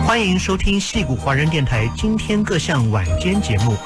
欢迎收听矽谷华人电台今天各项晚间节目。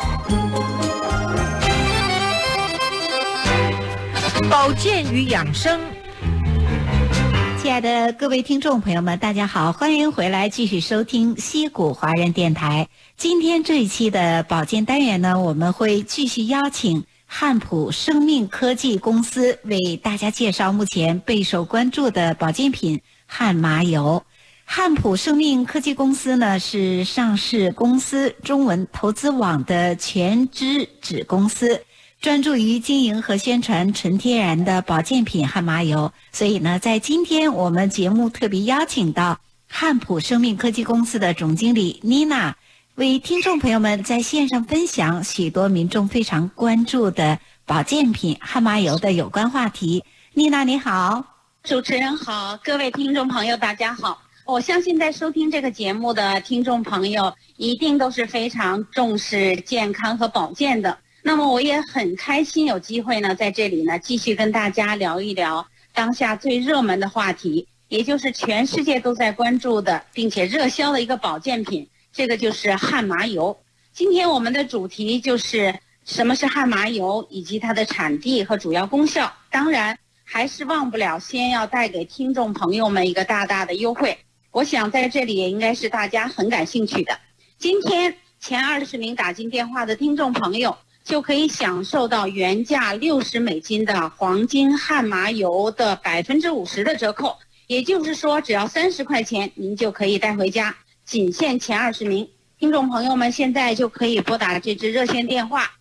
保健与养生。 亲爱的各位听众朋友们，大家好，欢迎回来继续收听矽谷华人电台。今天这一期的保健单元呢，我们会继续邀请汉普生命科技公司为大家介绍目前备受关注的保健品汉麻油。汉普生命科技公司呢是上市公司中文投资网的全资子公司，专注于经营和宣传纯天然的保健品汉麻油。所以呢，在今天我们节目特别邀请到汉普生命科技公司的总经理妮娜，为听众朋友们在线上分享许多民众非常关注的保健品汉麻油的有关话题。妮娜你好。 主持人好，各位听众朋友大家好。我相信在收听这个节目的听众朋友一定都是非常重视健康和保健的。那么我也很开心有机会呢，在这里呢继续跟大家聊一聊当下最热门的话题，也就是全世界都在关注的并且热销的一个保健品，这个就是汉麻油。今天我们的主题就是什么是汉麻油，以及它的产地和主要功效。当然还是忘不了先要带给听众朋友们一个大大的优惠，我想在这里也应该是大家很感兴趣的。今天前20名打进电话的听众朋友就可以享受到原价$60的黄金汉麻油的50%的折扣，也就是说只要30块钱您就可以带回家，仅限前20名。听众朋友们现在就可以拨打这支热线电话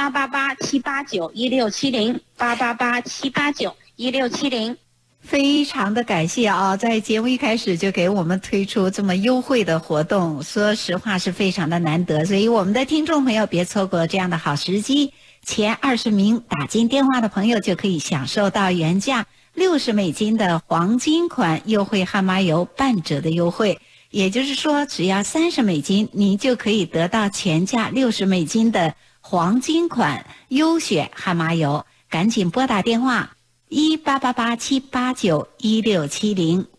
1888-789-1670 888-789-1670。 非常的感谢啊，在节目一开始就给我们推出这么优惠的活动，说实话是非常的难得，所以我们的听众朋友别错过这样的好时机，前20名打进电话的朋友就可以享受到原价$60的黄金款优惠汉麻油半折的优惠，也就是说只要$30，您就可以得到全价$60的黄金款优选汉麻油。赶紧拨打电话1888-789-1670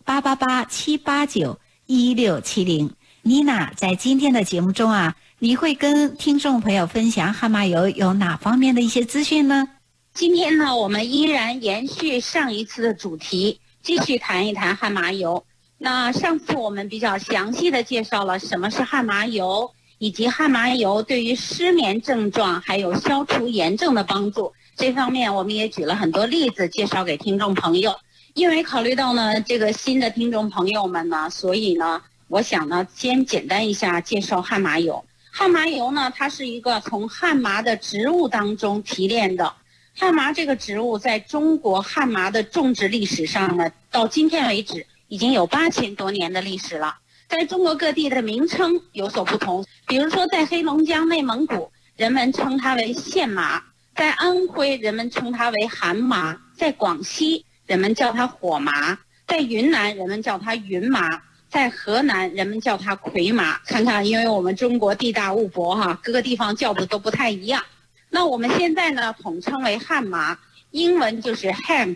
888-789-1670。妮娜在今天的节目中啊，你会跟听众朋友分享汉麻油有哪方面的一些资讯呢？ 今天呢，我们依然延续上一次的主题，继续谈一谈汉麻油。那上次我们比较详细的介绍了什么是汉麻油，以及汉麻油对于失眠症状还有消除炎症的帮助。这方面我们也举了很多例子介绍给听众朋友。因为考虑到呢这个新的听众朋友们呢，所以呢我想呢先简单一下介绍汉麻油。汉麻油呢，它是一个从汉麻的植物当中提炼的。汉麻这个植物在中国汉麻的种植历史上呢，到今天为止已经有8000多年的历史了。在中国各地的名称有所不同，比如说在黑龙江、内蒙古，人们称它为线麻；在安徽，人们称它为寒麻；在广西，人们叫它火麻；在云南，人们叫它云麻；在河南，人们叫它葵麻。看看，因为我们中国地大物博哈，各个地方叫的都不太一样。那我们现在呢，统称为汉麻，英文就是 hemp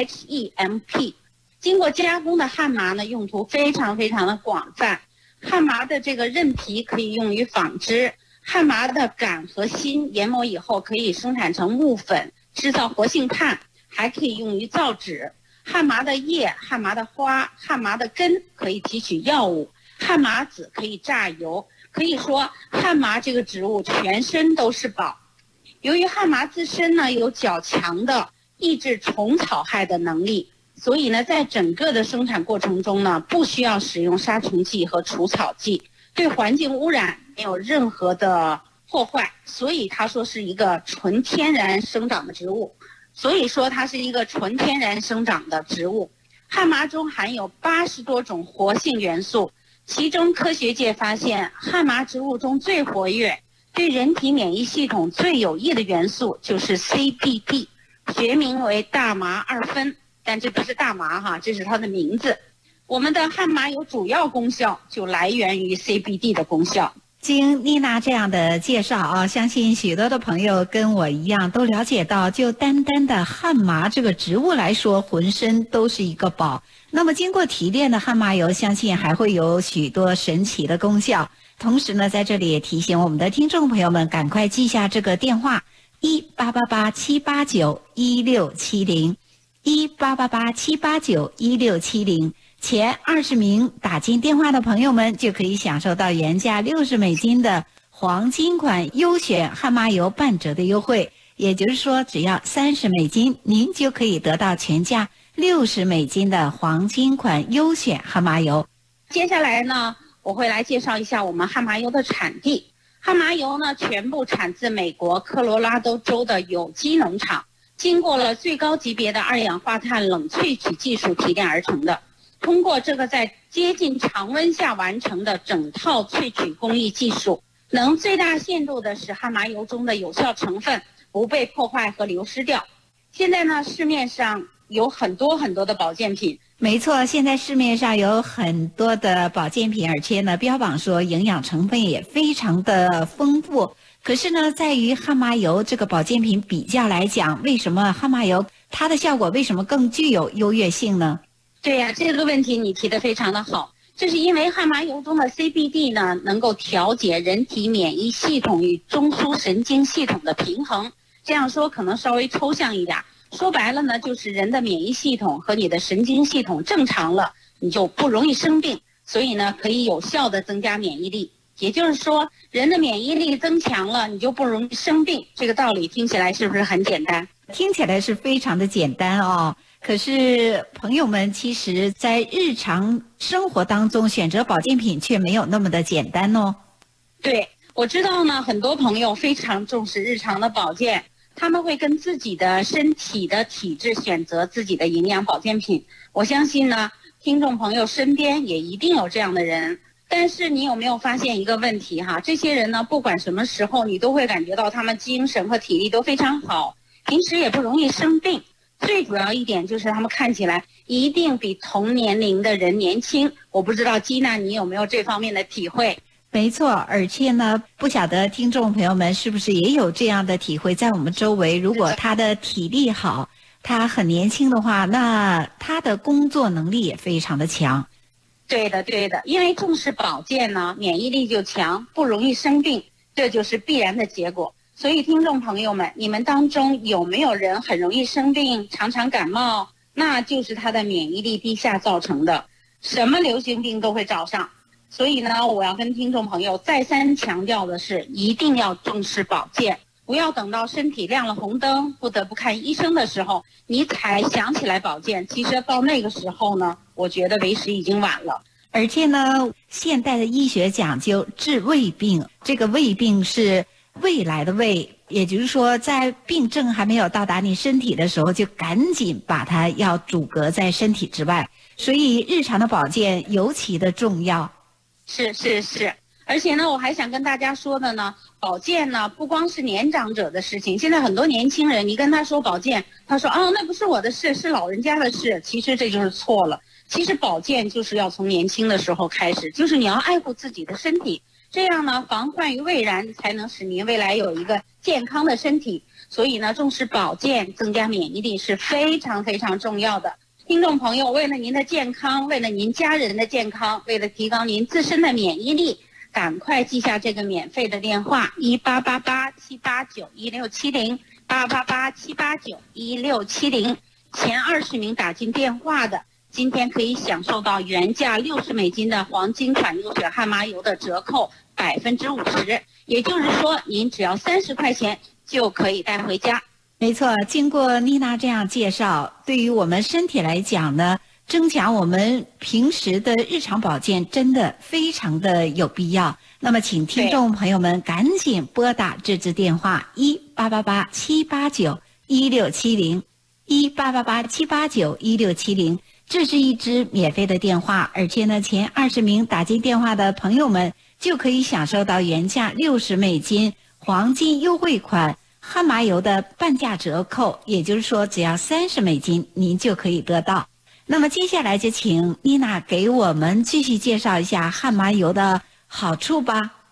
H-E-M-P。经过加工的汉麻呢，用途非常非常的广泛。汉麻的这个韧皮可以用于纺织，汉麻的杆和芯研磨以后可以生产成木粉，制造活性炭，还可以用于造纸。汉麻的叶、汉麻的花、汉麻的根可以提取药物，汉麻籽可以榨油。可以说汉麻这个植物全身都是宝。由于汉麻自身呢有较强的抑制虫草害的能力，所以呢在整个的生产过程中呢，不需要使用杀虫剂和除草剂，对环境污染没有任何的破坏，所以它说是一个纯天然生长的植物。所以说它是一个纯天然生长的植物。汉麻中含有80多种活性元素，其中科学界发现汉麻植物中最活跃、对人体免疫系统最有益的元素就是 CBD， 学名为大麻二酚，但这不是大麻哈，这是它的名字。我们的汉麻油主要功效就来源于 CBD 的功效。 经妮娜这样的介绍啊，相信许多的朋友跟我一样都了解到，就单单的汉麻这个植物来说，浑身都是一个宝。那么经过提炼的汉麻油，相信还会有许多神奇的功效。同时呢，在这里也提醒我们的听众朋友们，赶快记下这个电话：1888-789-1670，1888-789-1670。前20名打进电话的朋友们就可以享受到原价$60的黄金款优选汉麻油半折的优惠，也就是说只要$30，您就可以得到全价$60的黄金款优选汉麻油。 接下来呢，我会来介绍一下我们汉麻油的产地。汉麻油呢，全部产自美国科罗拉多州的有机农场，经过了最高级别的2氧化碳冷萃取技术提炼而成的。通过这个在接近常温下完成的整套萃取工艺技术，能最大限度地使汉麻油中的有效成分不被破坏和流失掉。现在呢，市面上有很多的保健品。 没错，现在市面上有很多的保健品，而且呢，标榜说营养成分也非常的丰富。可是呢，在于汉麻油这个保健品比较来讲，为什么汉麻油它的效果为什么更具有优越性呢？ 对呀，这个问题你提得非常的好。这是因为汉麻油中的 CBD 呢，能够调节人体免疫系统与中枢神经系统的平衡。这样说可能稍微抽象一点，说白了呢，就是人的免疫系统和你的神经系统正常了，你就不容易生病，所以呢，可以有效的增加免疫力。也就是说，人的免疫力增强了，你就不容易生病。这个道理听起来是不是很简单？ 听起来是非常的简单哦。可是朋友们，其实在日常生活当中选择保健品却没有那么的简单哦。 对，我知道呢，很多朋友非常重视日常的保健，他们会跟自己的身体的体质选择自己的营养保健品。我相信呢，听众朋友身边也一定有这样的人。但是你有没有发现一个问题哈？这些人呢，不管什么时候，你都会感觉到他们精神和体力都非常好，平时也不容易生病。最主要一点就是他们看起来一定比同年龄的人年轻。我不知道基娜你有没有这方面的体会？ 没错，而且呢，不晓得听众朋友们是不是也有这样的体会，在我们周围，如果他的体力好，他很年轻的话，那他的工作能力也非常的强。 对的，因为重视保健呢，免疫力就强，不容易生病，这就是必然的结果。所以听众朋友们，你们当中有没有人很容易生病，常常感冒？那就是他的免疫力低下造成的，什么流行病都会找上。所以呢，我要跟听众朋友再三强调的是，一定要重视保健，不要等到身体亮了红灯，不得不看医生的时候，你才想起来保健。其实到那个时候呢，我觉得为时已经晚了。 而且呢，现代的医学讲究治未病，这个未病是未来的未，也就是说在病症还没有到达你身体的时候，就赶紧把它要阻隔在身体之外。所以日常的保健尤其的重要。 是，而且呢，我还想跟大家说的呢，保健呢不光是年长者的事情。现在很多年轻人，你跟他说保健，他说那不是我的事，是老人家的事。其实这就是错了。其实保健就是要从年轻的时候开始，就是你要爱护自己的身体。这样呢，防患于未然，才能使您未来有一个健康的身体。所以呢，重视保健，增加免疫力是非常重要的。听众朋友，为了您的健康，为了您家人的健康，为了提高您自身的免疫力，赶快记下这个免费的电话：1888-789-1670，1888-789-1670。前20名打进电话的，今天可以享受到原价$60的黄金款优选汉麻油的折扣50%，也就是说，您只要30块钱就可以带回家。 没错，经过妮娜这样介绍，对于我们身体来讲呢，增强我们平时的日常保健真的非常的有必要。那么请听众朋友们赶紧拨打这支电话：1888-789-1670 1888-789-1670，这是一支免费的电话，而且呢，前20名打进电话的朋友们就可以享受到原价$60黄金优惠款汉麻油的半价折扣，也就是说只要$30您就可以得到。那么接下来就请妮娜给我们继续介绍一下汉麻油的好处吧。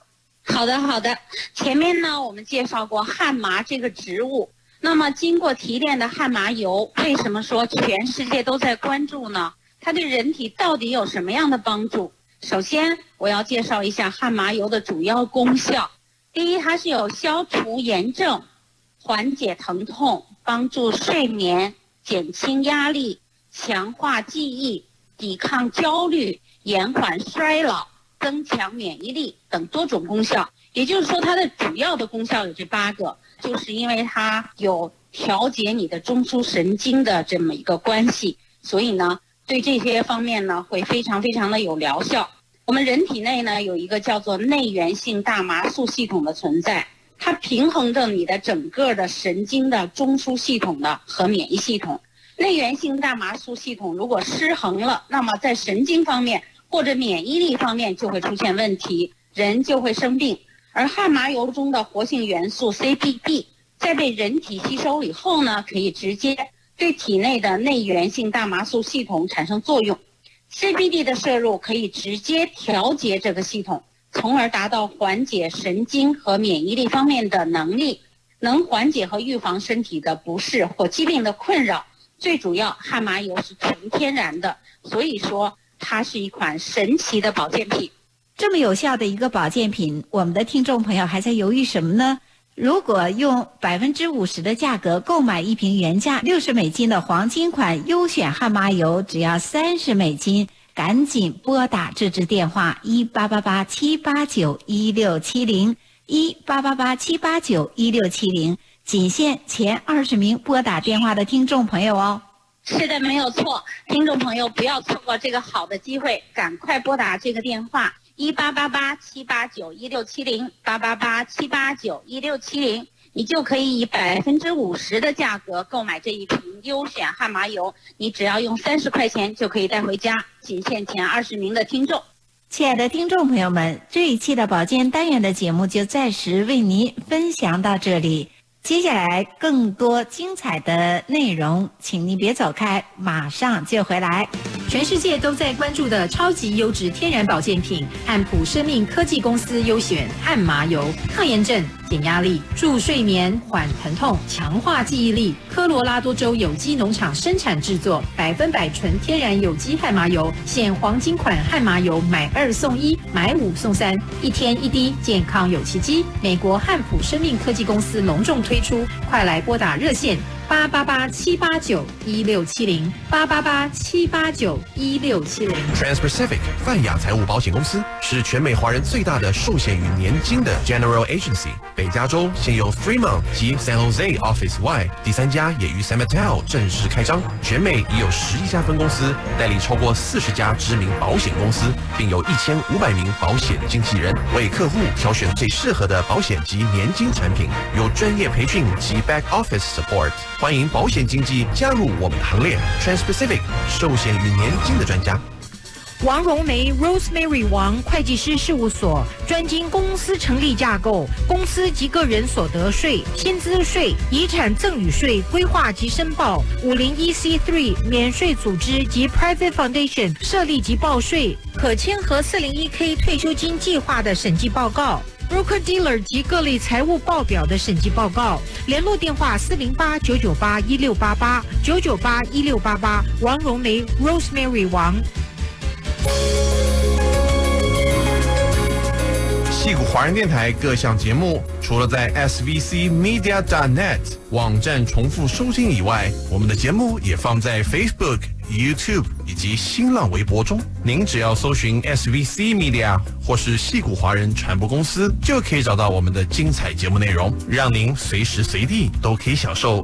好的。前面呢，我们介绍过汉麻这个植物。那么，经过提炼的汉麻油，为什么说全世界都在关注呢？它对人体到底有什么样的帮助？首先，我要介绍一下汉麻油的主要功效。第一，它是有消除炎症、缓解疼痛、帮助睡眠、减轻压力、强化记忆、抵抗焦虑、延缓衰老、增强免疫力等多种功效。也就是说，它的主要的功效有这8个，就是因为它有调节你的中枢神经的这么一个关系，所以呢，对这些方面呢会非常的有疗效。我们人体内呢有一个叫做内源性大麻素系统的存在，它平衡着你的整个的神经的中枢系统的和免疫系统。内源性大麻素系统如果失衡了，那么在神经方面或者免疫力方面就会出现问题，人就会生病。而汉麻油中的活性元素 CBD 在被人体吸收以后呢，可以直接对体内的内源性大麻素系统产生作用。CBD 的摄入可以直接调节这个系统，从而达到缓解神经和免疫力方面的能力，能缓解和预防身体的不适或疾病的困扰。最主要，汉麻油是纯天然的，所以说它是一款神奇的保健品。 这么有效的一个保健品，我们的听众朋友还在犹豫什么呢？如果用50%的价格购买一瓶原价$60的黄金款优选汉麻油，只要$30，赶紧拨打这支电话1888-789-1670，1888-789-1670，仅限前20名拨打电话的听众朋友哦。 是的，没有错，听众朋友不要错过这个好的机会，赶快拨打这个电话。1888-789-1670，1888-789-1670，你就可以以50%的价格购买这一瓶优选汉麻油，你只要用30块钱就可以带回家，仅限前20名的听众。 亲爱的听众朋友们，这一期的保健单元的节目就暂时为您分享到这里，接下来更多精彩的内容，请您别走开，马上就回来。 全世界都在关注的超级优质天然保健品，汉普生命科技公司优选汉麻油，抗炎症、减压力、助睡眠、缓疼痛、强化记忆力。科罗拉多州有机农场生产制作，100%纯天然有机汉麻油，现黄金款汉麻油买2送1，买5送3，一天一滴，健康有奇迹。美国汉普生命科技公司隆重推出，快来拨打热线888-789-1670，888-789-1670。 Trans-Pacific 泛亚财务保险公司是全美华人最大的寿险与年金的 General Agency。北加州现有 Fremont 及 San Jose Office 外，第3家也于 San Mateo 正式开张。全美已有11家分公司，代理超过40家知名保险公司，并有1500名保险经纪人，为客户挑选最适合的保险及年金产品，有专业培训及 Back Office Support。欢迎保险经纪加入我们的行列 ，Trans-Pacific 寿险与年金的专家。 王荣梅 Rosemary 王会计师事务所，专精公司成立架构、公司及个人所得税、薪资税、遗产赠与税规划及申报、501c3 免税组织及 Private Foundation 设立及报税，可签合401k 退休金计划的审计报告。Broker Dealer 及各类财务报表的审计报告，联络电话408-998-1688，998-1688，王荣梅 Rosemary 王。 矽谷华人电台各项节目，除了在 svcmedia.net 网站重复收听以外，我们的节目也放在 Facebook、YouTube 以及新浪微博中。您只要搜寻 SVC Media 或是矽谷华人传播公司，就可以找到我们的精彩节目内容，让您随时随地都可以享受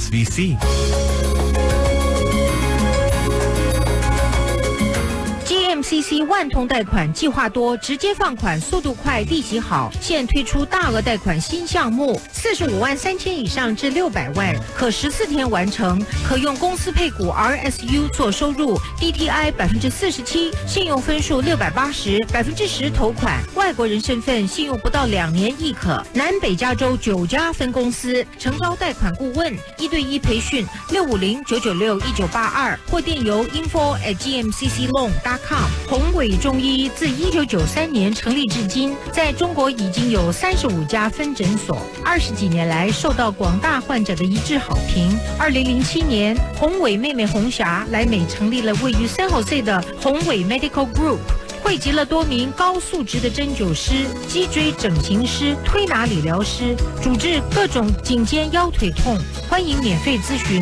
SVC。GMCC 万通贷款计划多，直接放款速度快，利息好。现推出大额贷款新项目，453000以上至600万，可14天完成，可用公司配股 RSU 做收入 ，DTI 47%，信用分数680，10%投款，外国人身份，信用不到2年亦可。南北加州9家分公司，诚招贷款顾问，1对1培训，650-996-1982，或电邮info@gmccloan.com。 宏伟中医自1993年成立至今，在中国已经有35家分诊所，20几年来受到广大患者的一致好评。2007年，宏伟妹妹红霞来美成立了位于San Jose的宏伟 Medical Group，汇集了多名高素质的针灸师、脊椎整形师、推拿理疗师，主治各种颈肩腰腿痛。欢迎免费咨询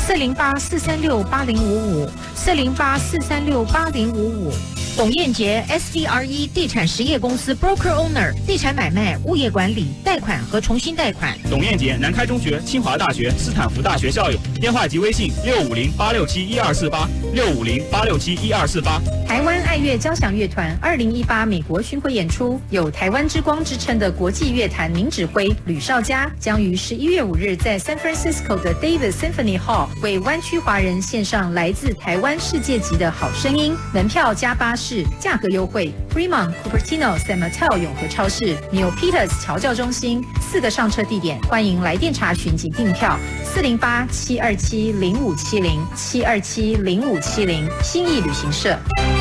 408-436-8055，408-436-8055。董燕杰 SVRE 地产实业公司 Broker Owner， 地产买卖、物业管理、贷款和重新贷款。 董燕杰，南开中学、清华大学、斯坦福大学校友，电话及微信650-867-1248，650-867-1248。 台湾爱乐交响乐团2018美国巡回演出，有台湾之光之称的国际乐坛名指挥吕绍嘉，将于11月5日在 San Francisco 的 Davis Symphony Hall 为湾区华人献上来自台湾世界级的好声音。门票加巴士，价格优惠。Fremont、Cupertino、San Mateo 永和超市、Neil Peters 侨教中心4个上车地点，欢迎来电查询及订票。408-727-0570，727-0570，心意旅行社。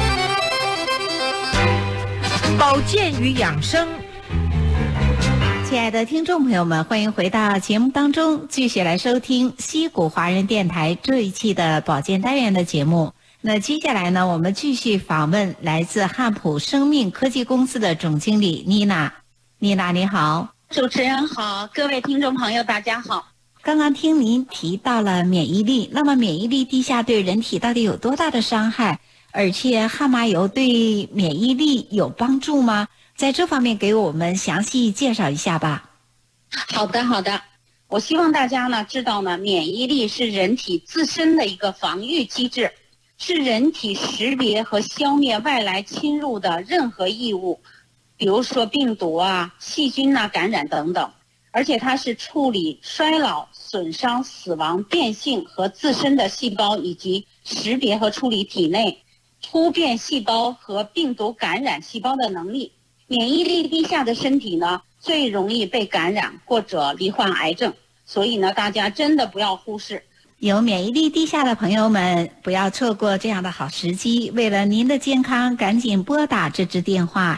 保健与养生。 亲爱的听众朋友们，欢迎回到节目当中，继续来收听西谷华人电台这一期的保健单元的节目。那接下来呢，我们继续访问来自汉普生命科技公司的总经理妮娜。妮娜你好。 主持人好，各位听众朋友大家好。 刚刚听您提到了免疫力，那么免疫力低下对人体到底有多大的伤害？而且汉麻油对免疫力有帮助吗？在这方面给我们详细介绍一下吧。 好的，我希望大家呢知道呢，免疫力是人体自身的一个防御机制，是人体识别和消灭外来侵入的任何异物，比如说病毒啊、细菌啊、感染等等。而且它是处理衰老、损伤、死亡、变性和自身的细胞，以及识别和处理体内突变细胞和病毒感染细胞的能力。免疫力低下的身体呢，最容易被感染或者罹患癌症，所以呢，大家真的不要忽视。 有免疫力低下的朋友们，不要错过这样的好时机。为了您的健康，赶紧拨打这支电话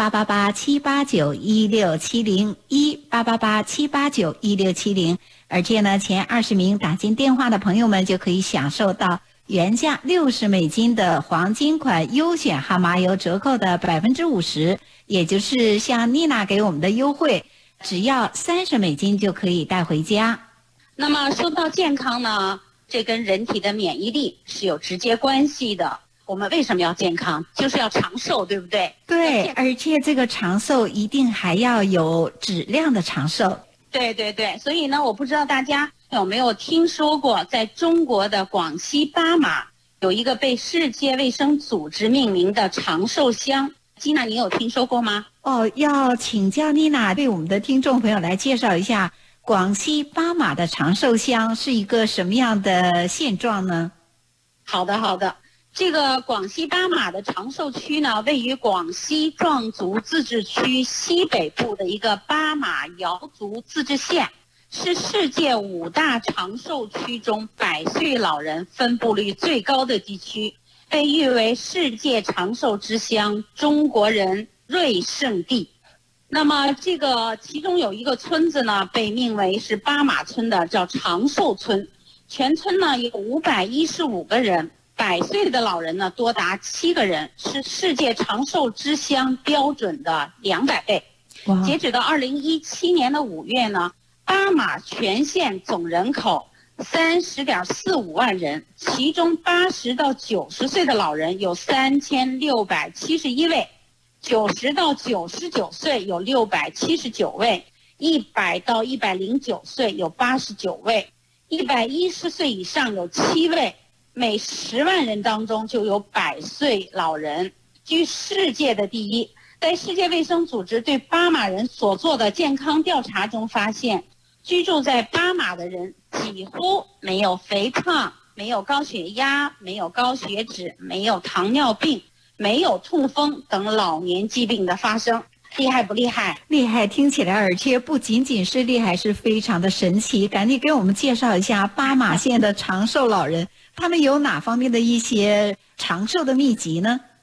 1-888-789-1670，1-888-789-1670。而且呢，前20名打进电话的朋友们就可以享受到原价$60的黄金款优选汉麻油折扣的50%，也就是像妮娜给我们的优惠，只要$30就可以带回家。 那么说到健康呢，这跟人体的免疫力是有直接关系的。我们为什么要健康？就是要长寿，对不对？ 对，而且这个长寿一定还要有质量的长寿。 对，所以呢，我不知道大家有没有听说过，在中国的广西巴马有一个被世界卫生组织命名的长寿乡。吉娜，你有听说过吗？ 要请教妮娜对我们的听众朋友来介绍一下广西巴马的长寿乡是一个什么样的现状呢？ 好的，这个广西巴马的长寿区呢，位于广西壮族自治区西北部的一个巴马瑶族自治县，是世界5大长寿区中100岁老人分布率最高的地区，被誉为世界长寿之乡、中国人瑞圣地。那么这个其中有一个村子呢，被命为是巴马村的，叫长寿村。全村呢有515个人，100岁的老人呢多达7个人，是世界长寿之乡标准的200倍。截止到2017年的5月呢，巴马全县总人口30.45万人，其中80到90岁的老人有3671位。90到99岁有679位，100到109岁有89位，110岁以上有7位，每10万人当中就有100岁老人，居世界的第一。在世界卫生组织对巴马人所做的健康调查中发现，居住在巴马的人几乎没有肥胖，没有高血压，没有高血脂，没有糖尿病，没有痛风等老年疾病的发生。厉害不厉害？ 厉害，听起来而且不仅仅是厉害，是非常的神奇。赶紧给我们介绍一下巴马县的长寿老人，他们有哪方面的一些长寿的秘籍呢？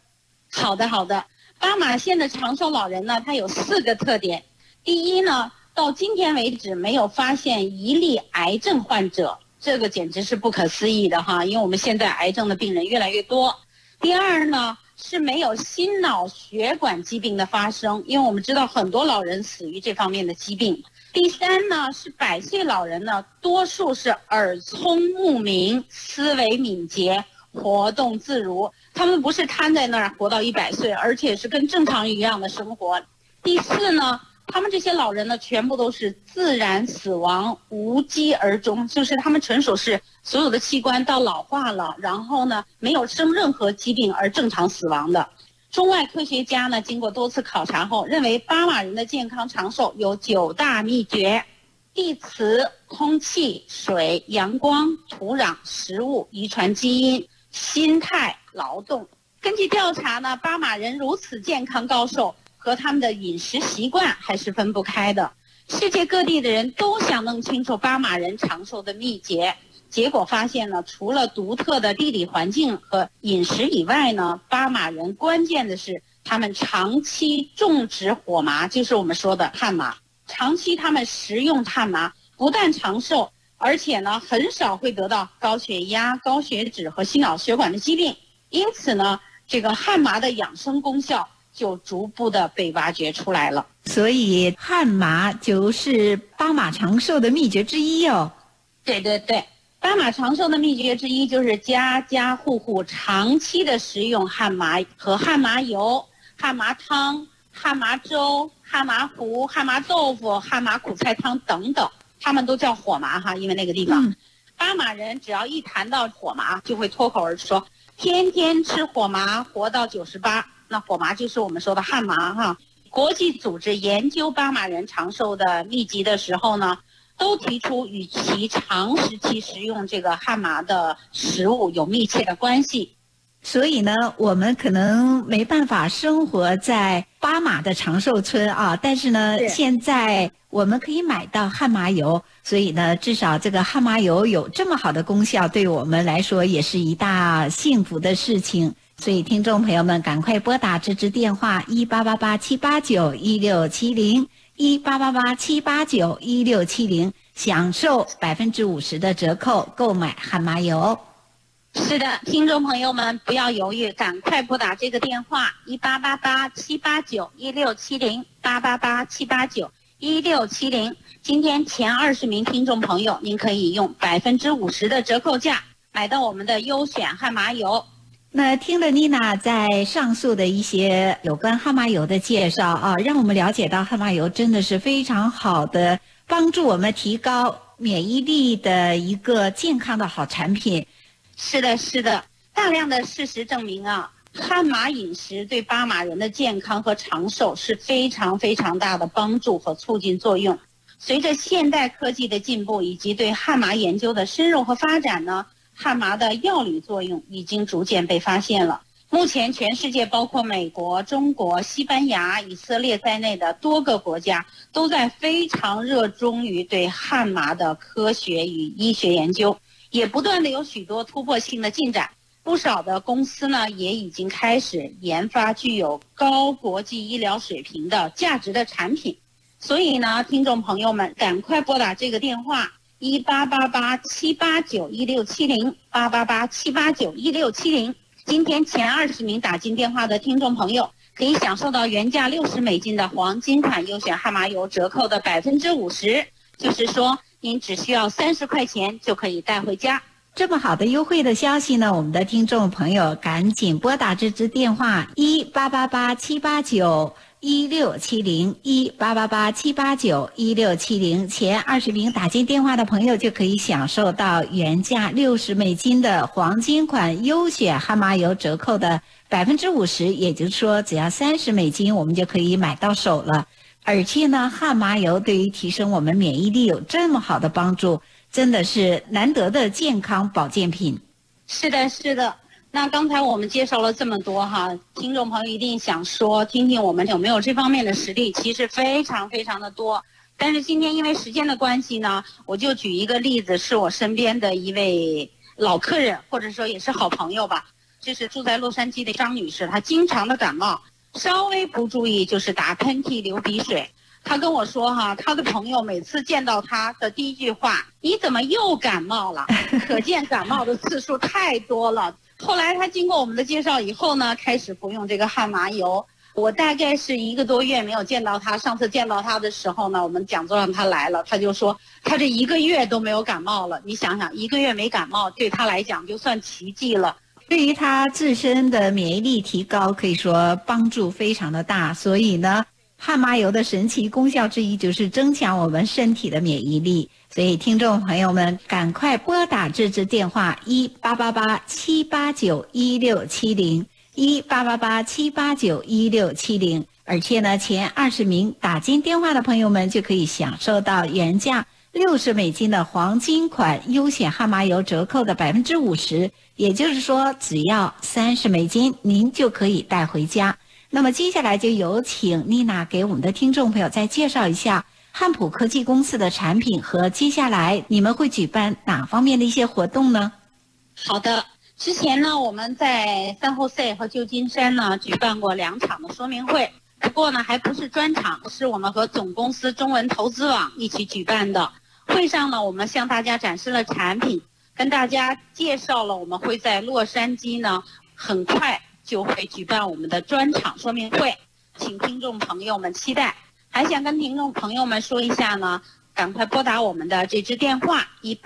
好的，好的。巴马县的长寿老人呢，他有4个特点。第一呢，到今天为止没有发现一例癌症患者，这个简直是不可思议的哈，因为我们现在癌症的病人越来越多。第二呢，是没有心脑血管疾病的发生，因为我们知道很多老人死于这方面的疾病。第三呢，是100岁老人呢，多数是耳聪目明、思维敏捷、活动自如，他们不是瘫在那儿活到100岁，而且是跟正常人一样的生活。第四呢，他们这些老人呢，全部都是自然死亡，无疾而终，就是他们纯属是所有的器官到老化了，然后呢，没有生任何疾病而正常死亡的。中外科学家呢，经过多次考察后，认为巴马人的健康长寿有9大秘诀：地磁、空气、水、阳光、土壤、食物、遗传基因、心态、劳动。根据调查呢，巴马人如此健康高寿，和他们的饮食习惯还是分不开的。世界各地的人都想弄清楚巴马人长寿的秘诀。结果发现呢，除了独特的地理环境和饮食以外呢，巴马人关键的是他们长期种植火麻，就是我们说的旱麻。长期他们食用旱麻，不但长寿，而且呢很少会得到高血压、高血脂和心脑血管的疾病。因此呢，这个旱麻的养生功效就逐步的被挖掘出来了。 所以旱麻就是巴马长寿的秘诀之一哦。 对对对。巴马长寿的秘诀之一就是家家户户长期的食用旱麻和旱麻油、旱麻汤、旱麻粥、旱麻糊、旱麻豆腐、旱麻苦菜汤等等，他们都叫火麻哈，因为那个地方。巴马人只要一谈到火麻，就会脱口而出说：“天天吃火麻，活到98。”那火麻就是我们说的旱麻哈。国际组织研究巴马人长寿的秘籍的时候呢，都提出与其长时期食用这个旱麻的食物有密切的关系。 所以呢，我们可能没办法生活在巴马的长寿村啊，但是呢，现在我们可以买到旱麻油，所以呢，至少这个旱麻油有这么好的功效，对我们来说也是一大幸福的事情。所以听众朋友们，赶快拨打这支电话1888-789-1670。1888-789-1670，享受50%的折扣购买旱麻油。 是的，听众朋友们不要犹豫，赶快拨打这个电话1888-789-1670 1888-789-1670。今天前20名听众朋友，您可以用50%的折扣价买到我们的优选旱麻油。 那听了妮娜在上述的一些有关旱麻油的介绍啊，让我们了解到旱麻油真的是非常好的帮助我们提高免疫力的一个健康的好产品。 是的，是的，大量的事实证明啊，旱麻饮食对巴马人的健康和长寿是非常非常大的帮助和促进作用。随着现代科技的进步以及对旱麻研究的深入和发展呢，旱麻的药理作用已经逐渐被发现了。目前全世界包括美国、中国、西班牙、以色列在内的多个国家都在非常热衷于对旱麻的科学与医学研究，也不断的有许多突破性的进展。不少的公司呢也已经开始研发具有高国际医疗水平的价值的产品。所以呢，听众朋友们赶快拨打这个电话1888-789-1670 1888-789-1670。今天前20名打进电话的听众朋友可以享受到原价$60的黄金款优选旱麻油折扣的50%，就是说您只需要30块钱就可以带回家。 这么好的优惠的消息呢，我们的听众朋友赶紧拨打这支电话1888-789-1670 1888-789-1670，前20名打进电话的朋友就可以享受到原价$60的黄金款优选旱麻油折扣的50%，也就是说只要$30我们就可以买到手了。而且呢，旱麻油对于提升我们免疫力有这么好的帮助，真的是难得的健康保健品。 是的，是的。那刚才我们介绍了这么多哈，听众朋友一定想说，听听我们有没有这方面的实力，其实非常非常的多。但是今天因为时间的关系呢，我就举一个例子，是我身边的一位老客人，或者说也是好朋友吧。 这是住在洛杉矶的张女士，她经常的感冒，稍微不注意就是打喷嚏、流鼻水。她跟我说她的朋友每次见到她的第一句话：“你怎么又感冒了？”可见感冒的次数太多了。后来她经过我们的介绍以后呢，开始服用这个汉麻油。我大概是1个多月没有见到她，上次见到她的时候呢，我们讲座让她来了，她就说她这1个月都没有感冒了。你想想，1个月没感冒，对她来讲就算奇迹了。 对于她自身的免疫力提高，可以说帮助非常的大。所以呢，汉麻油的神奇功效之一就是增强我们身体的免疫力。所以听众朋友们，赶快拨打这支电话1888-789-1670。1888-789-1670，而且呢，前20名打进电话的朋友们就可以享受到原价$60的黄金款优选汉麻油折扣的50%，也就是说，只要$30，您就可以带回家。那么接下来就有请妮娜给我们的听众朋友再介绍一下汉普科技公司的产品和接下来你们会举办哪方面的一些活动呢？ 好的。之前呢，我们在San Jose和旧金山呢举办过2场的说明会，不过呢还不是专场，是我们和总公司中文投资网一起举办的。会上呢，我们向大家展示了产品，跟大家介绍了我们会在洛杉矶呢很快就会举办我们的专场说明会，请听众朋友们期待。还想跟听众朋友们说一下呢，赶快拨打我们的这支电话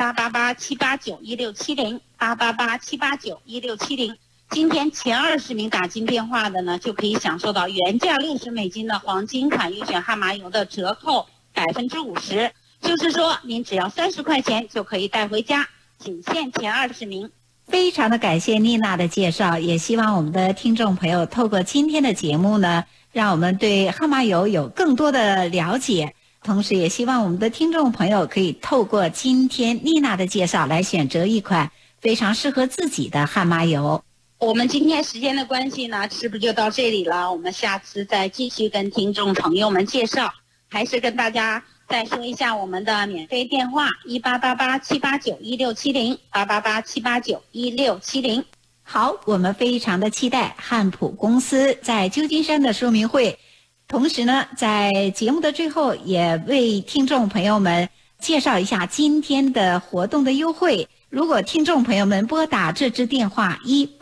1888-789-1670 888-789-1670。今天前20名打进电话的呢，就可以享受到原价$60的黄金款优选汉麻油的折扣50%，就是说您只要30块钱就可以带回家，仅限前20名。 非常的感谢妮娜的介绍，也希望我们的听众朋友透过今天的节目呢，让我们对汉麻油有更多的了解。同时也希望我们的听众朋友可以透过今天妮娜的介绍来选择一款非常适合自己的汉麻油。 我们今天时间的关系呢，是不是就到这里了？我们下次再继续跟听众朋友们介绍。还是跟大家再说一下我们的免费电话1888-789-1670 888-789-1670。 好，我们非常的期待汉普公司在旧金山的说明会。同时呢，在节目的最后也为听众朋友们介绍一下今天的活动的优惠。如果听众朋友们拨打这支电话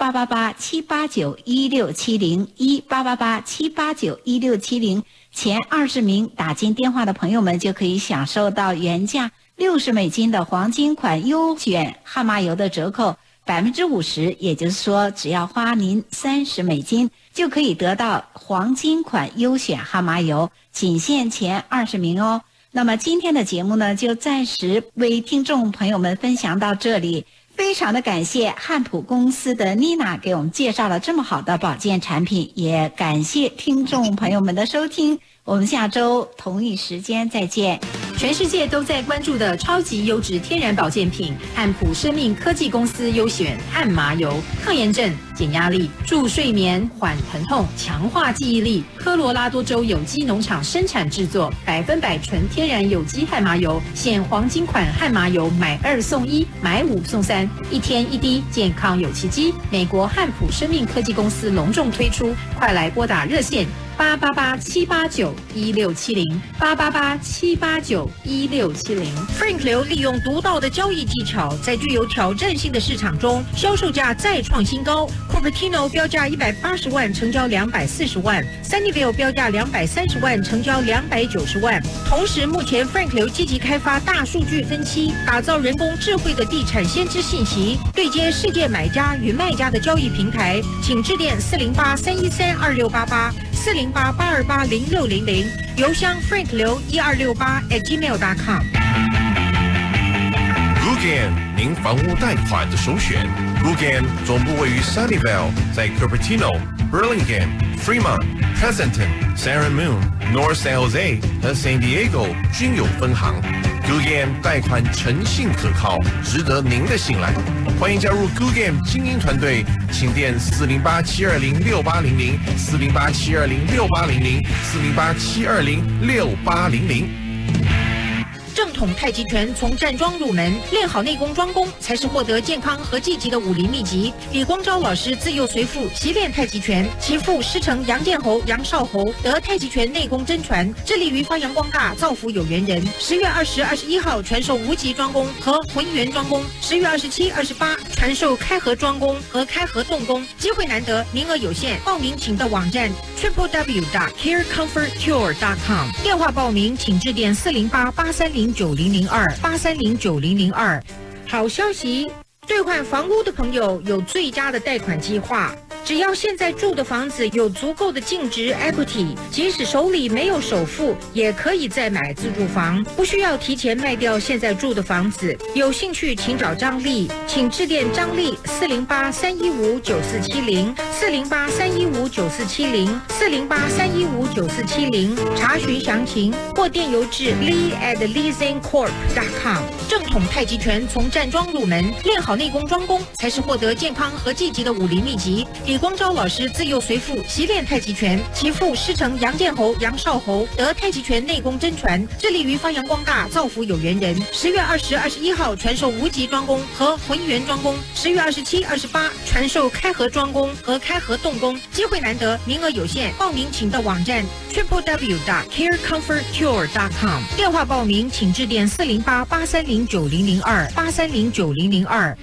1888-789-1670 1888-789-1670，前20名打进电话的朋友们就可以享受到原价$60的黄金款优选汉麻油的折扣50%，也就是说只要花您$30就可以得到黄金款优选汉麻油，仅限前20名哦。那么今天的节目呢，就暂时为听众朋友们分享到这里。非常的感谢汉普公司的妮娜给我们介绍了这么好的保健产品，也感谢听众朋友们的收听。我们下周同一时间再见。 全世界都在关注的超级优质天然保健品汉普生命科技公司优选汉麻油，抗炎症、减压力、助睡眠、缓疼痛、强化记忆力。科罗拉多州有机农场生产制作，100%纯天然有机汉麻油，现黄金款汉麻油买2送1，买5送3，一天一滴，健康有奇迹。美国汉普生命科技公司隆重推出，快来拨打热线888-789-1670 888-789-1670。 Frank 流利用独到的交易技巧，在具有挑战性的市场中，销售价再创新高。Cupertino 标价180万，成交240万 ；Sunnyvale 标价230万，成交290万。同时，目前 Frank 流积极开发大数据分析，打造人工智慧的地产先知信息，对接世界买家与卖家的交易平台。请致电408-313-2688。408-828-0600，邮箱 frankliu1268@gmail.com。 Guggen 您房屋贷款的首选。Guggen 总部位于 Sunnyvale， 在 Cupertino、Burlingame、Fremont、Pleasanton、San Ramon、North San Jose 和 San Diego 均有分行。Guggen 贷款诚信可靠，值得您的信赖。欢迎加入 Guggen 精英团队，请电408-720-6800 408-720-6800 408-720-6800。 正统太极拳从站桩入门，练好内功专攻，才是获得健康和积极的武林秘籍。李光昭老师自幼随父习练太极拳，其父师承杨建侯、杨少侯，得太极拳内功真传，致力于发扬光大，造福有缘人。10月20、21号传授无极专攻和浑元专攻，10月27、28传授开合专攻和开合动功，机会难得，名额有限，报名请到网站 www.carecomfortcure.com， 电话报名请致电408-830-9002 好消息，兑换房屋的朋友有最佳的贷款计划。只要现在住的房子有足够的净值 equity， 即使手里没有首付，也可以再买自住房，不需要提前卖掉现在住的房子。有兴趣请找张丽，请致电张丽408-315-9470 408-315-9470 408-315-9470，查询详情或电邮至 lee@leasingcorp.com。 正统太极拳从站桩入门，练好内功专攻，才是获得健康和积极的武林秘籍。李光昭老师自幼随父习练太极拳，其父师承杨建侯、杨少侯，得太极拳内功真传，致力于发扬光大，造福有缘人。10月20、21号传授无极专攻和浑元专攻，10月27、28传授开合专攻和开合动功，机会难得，名额有限，报名请到网站 www.carecomfortcure.com， 电话报名请致电408-830-9002 830-9002。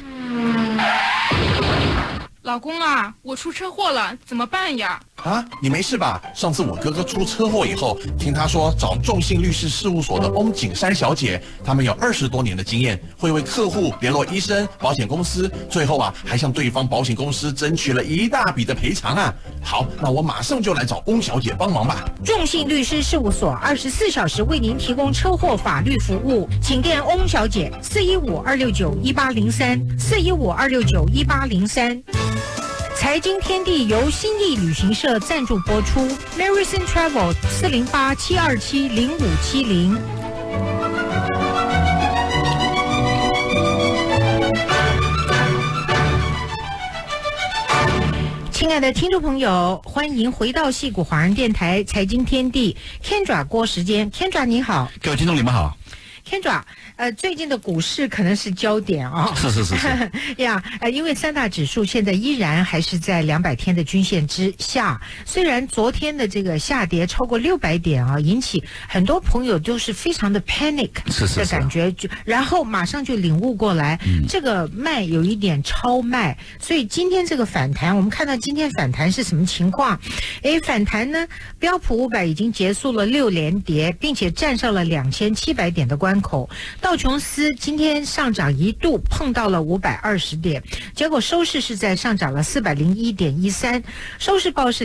老公啊，我出车祸了，怎么办呀？ 啊，你没事吧？上次我哥哥出车祸以后，听他说找众信律师事务所的翁景山小姐，他们有20多年的经验，会为客户联络医生、保险公司，最后还向对方保险公司争取了一大笔的赔偿啊！好，那我马上就来找翁小姐帮忙吧。 众信律师事务所24小时为您提供车祸法律服务，请电翁小姐415-269-1803 415-269-1803。财经天地由新意旅行社赞助播出 ，Marison Travel 408-727-0570。亲爱的听众朋友，欢迎回到矽谷华人电台财经天地 Kendra 郭时间 ，Kendra 你好， 各位听众你们好。 Kendra，最近的股市可能是焦点啊、 是呀，因为三大指数现在依然还是在200天的均线之下。虽然昨天的这个下跌超过600点啊，引起很多朋友都是非常的 panic 的感觉，然后马上就领悟过来，这个卖有一点超卖，所以今天这个反弹，我们看到今天反弹是什么情况？反弹呢，标普500已经结束了6连跌，并且站上了2700点的关口。道琼斯今天上涨一度碰到了520点，结果收市是在上涨了401.13，收市报是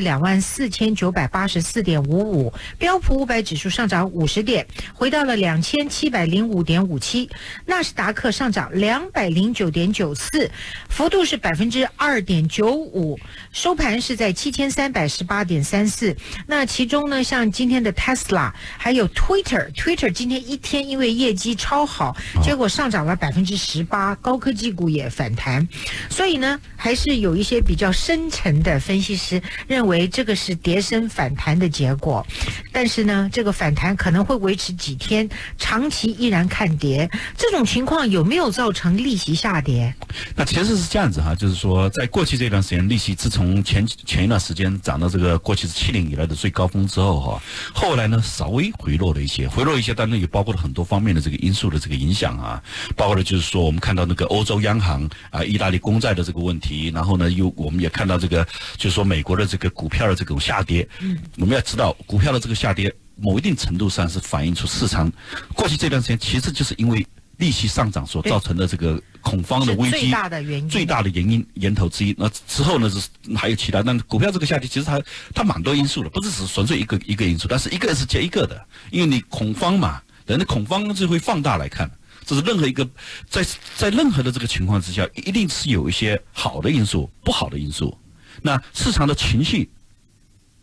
24,984.55，标普500指数上涨50点，回到了2705.57，纳斯达克上涨209.94，幅度是2.95%，收盘是在7318.34。那其中呢，像今天的 Tesla 还有 Twitter 今天一天因为业绩超好，结果上涨了18%，高科技股也反弹。所以呢，还是有一些比较深沉的分析师认为这个是跌升反弹的结果，但是呢，这个反弹可能会维持几天，长期依然看跌。这种情况有没有造成利息下跌？ 那其实是这样子哈，就是说在过去这段时间，利息自从前一段时间涨到这个过去是70以来的最高峰之后哈，后来呢稍微回落了一些，当然也包括了很多方面的这个因素的这个影响啊，包括了就是说我们看到那个欧洲央行意大利公债的这个问题，然后呢我们也看到这个就是说美国的这个股票的这种下跌，我们要知道股票的这个下跌某一定程度上是反映出市场过去这段时间其实就是因为利息上涨所造成的这个恐慌的危机，最大的原因源头之一。那之后呢是还有其他，但股票这个下跌其实它蛮多因素的，不是只纯粹一个因素，但是一个是接一个的，因为你恐慌嘛，人的恐慌是会放大来看，这是任何一个在任何的这个情况之下，一定是有一些好的因素、不好的因素。那市场的情绪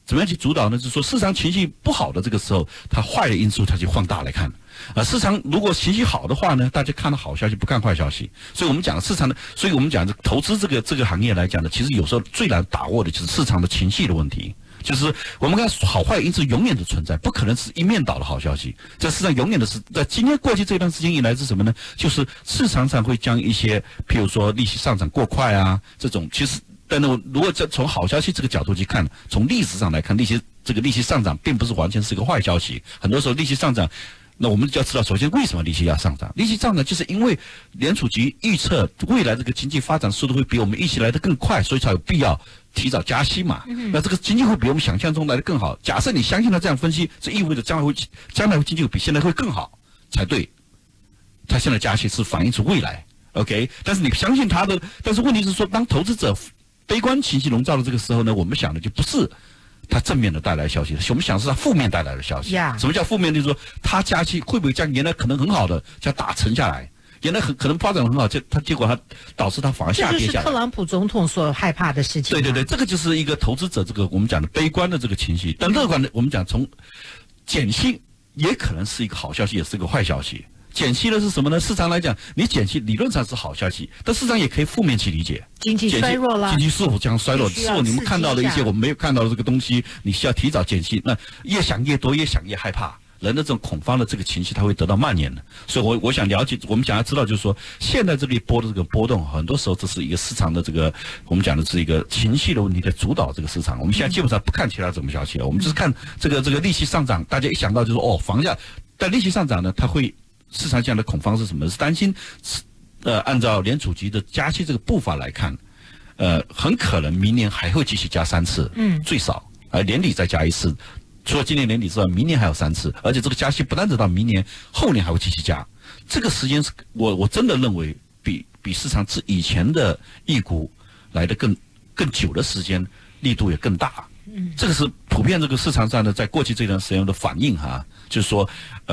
怎么样去主导呢？就是说市场情绪不好的这个时候，它坏的因素它就放大来看。市场如果情绪好的话呢，大家看到好消息不看坏消息。所以我们讲市场的，所以我们讲投资这个行业来讲呢，其实有时候最难把握的就是市场的情绪的问题。就是我们看好坏因素永远的存在，不可能是一面倒的好消息。在市场永远的是在今天过去这段时间以来是什么呢？就是市场上会将一些，譬如说利息上涨过快啊这种，其实。但是如果从好消息这个角度去看，从历史上来看，利息上涨并不是完全是一个坏消息。很多时候利息上涨，那我们就要知道，首先为什么利息要上涨？利息上涨就是因为联储局预测未来这个经济发展速度会比我们预期来得更快，所以才有必要提早加息嘛。那这个经济会比我们想象中来得更好。假设你相信他这样分析，这意味着将来经济会比现在会更好才对。他现在加息是反映出未来 ，OK？ 但是你相信他的，但是问题是说，当投资者悲观情绪笼罩的这个时候呢，我们想的就不是它正面的带来的消息，我们想的是它负面带来的消息。什么叫负面？就是说它加息会不会将原来可能很好的将打沉下来，原来可能发展很好，结果它导致它反而下跌下来。 这就是特朗普总统所害怕的事情。 对对对，这个就是一个投资者这个我们讲的悲观的这个情绪。但乐观的，我们讲从减息也可能是一个好消息，也是一个坏消息。减息的是什么呢？市场来讲，你减息理论上是好消息，但市场也可以负面去理解。 经济衰弱了， 经济是否将衰弱？是否你们看到的一些我们没有看到的这个东西，你需要提早减息。那越想越多，越想越害怕，人的这种恐慌的这个情绪，它会得到蔓延的。所以我想了解，我们想要知道，就是说现在这里波的这个波动，很多时候这是一个市场的这个我们讲的是一个情绪的问题在主导这个市场。我们现在基本上不看其他什么消息了，我们只是看这个利息上涨，大家一想到就是说房价，但利息上涨呢，它会。市场上的恐慌是什么？是担心，按照联储局的加息这个步伐来看，很可能明年还会继续加3次，最少，年底再加1次，除了今年年底之外，明年还有3次，而且这个加息不单直到明年，后年还会继续加。这个时间是我真的认为比市场以前的预估来的更久的时间，力度也更大。这个是普遍这个市场上的在过去这段时间的反应哈，就是说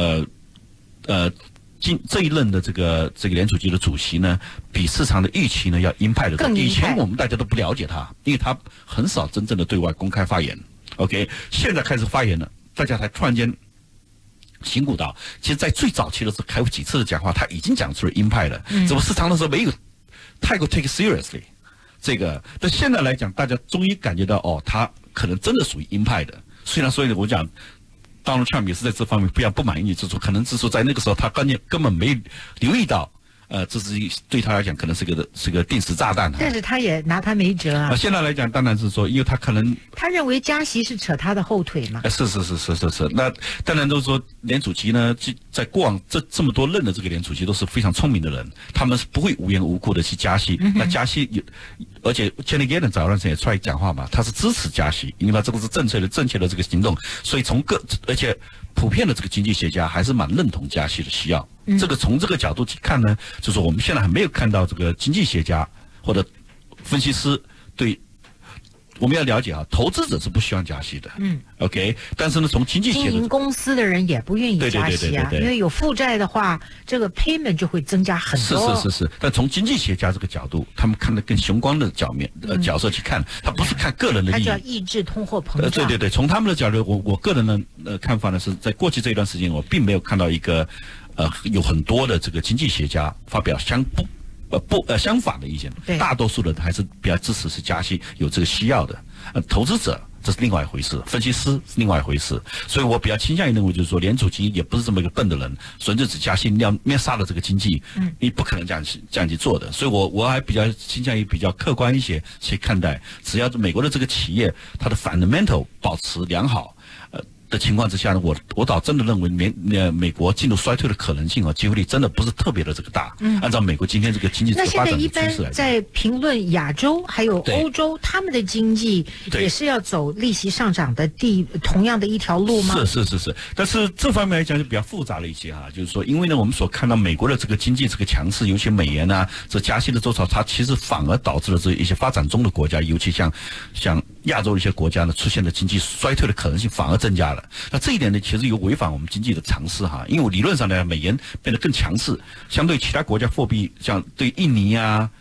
这一任的这个联储局的主席呢，比市场的预期呢要鹰派的多。以前我们大家都不了解他，因为他很少真正的对外公开发言。OK， 现在开始发言了，大家才突然间醒悟到，其实，在最早期的时候，开过几次的讲话，他已经讲出了鹰派了。怎么市场的时候没有太过 take seriously 这个？但现在来讲，大家终于感觉到，他可能真的属于鹰派的。虽然所以我讲。Donald Trump 也是在这方面非常不满意，就是说可能是说在那个时候他根本没留意到，这是对他来讲可能是个定时炸弹。 但是他也拿他没辙啊。 现在来讲当然是说，因为他可能他认为加息是扯他的后腿嘛。 是。那当然就是说联储局呢，在过往这么多任的这个联储局都是非常聪明的人，他们是不会无缘无故的去加息。那加息而且 Janet Yellen 早段时间也出来讲话嘛，他是支持加息，因为他这个是正确的这个行动，所以而且普遍的这个经济学家还是蛮认同加息的需要。这个从这个角度去看呢，就是我们现在还没有看到这个经济学家或者分析师对。我们要了解啊，投资者是不希望加息的，OK， 但是呢，从经济学的经营公司的人也不愿意加息啊，因为有负债的话，这个 payment 就会增加很多。 是，但从经济学家这个角度，他们看得更宏观的角色去看，他不是看个人的利益， 他就要抑制通货膨胀。 对，从他们的角度，我个人的看法呢，是在过去这一段时间，我并没有看到一个有很多的这个经济学家发表相反的意见，大多数人还是比较支持是加息有这个需要的。投资者这是另外一回事，分析师是另外一回事。所以我比较倾向于认为，就是说联储局也不是这么一个笨的人，纯粹只加息要灭杀了这个经济，你不可能这样去做的。所以我还比较倾向于比较客观一些去看待，只要美国的这个企业它的 fundamental 保持良好。的情况之下呢，我倒真的认为美国进入衰退的可能性机会率真的不是特别的这个大。按照美国今天这个经济这个发展的趋势来讲，那现在一般在评论亚洲还有欧洲，他们的经济也是要走利息上涨的同样的一条路吗？ 是，但是这方面来讲就比较复杂了一些哈，就是说，因为呢，我们所看到美国的这个经济这个强势，尤其美元啊，这加息的周期，它其实反而导致了这一些发展中的国家，尤其像亚洲的一些国家呢，出现的经济衰退的可能性反而增加了。那这一点呢，其实有违反我们经济的常识哈，因为理论上呢，美元变得更强势，相对其他国家货币，像对印尼啊、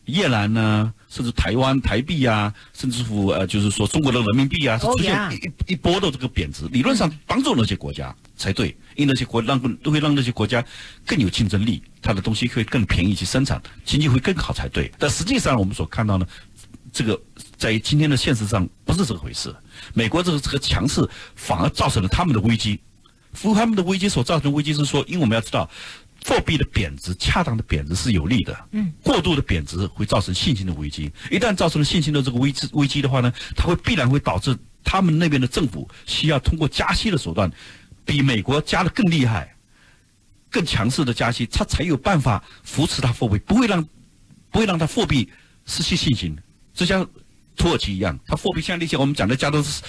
越南呢，甚至台湾台币啊，甚至乎就是说中国的人民币啊，是出现一波的这个贬值，理论上帮助那些国家才对，因为那些国都会让那些国家更有竞争力，它的东西会更便宜去生产，经济会更好才对。但实际上我们所看到呢，这个在今天的现实上不是这个回事。美国这个强势反而造成了他们的危机，他们的危机所造成的危机是说，因为我们要知道。货币的贬值，恰当的贬值是有利的。过度的贬值会造成信心的危机。一旦造成了信心的这个危机的话呢，它必然会导致他们那边的政府需要通过加息的手段，比美国加的更厉害、更强势的加息，它才有办法扶持它货币，不会让它货币失去信心。就像土耳其一样，它货币现在利息我们讲的加都是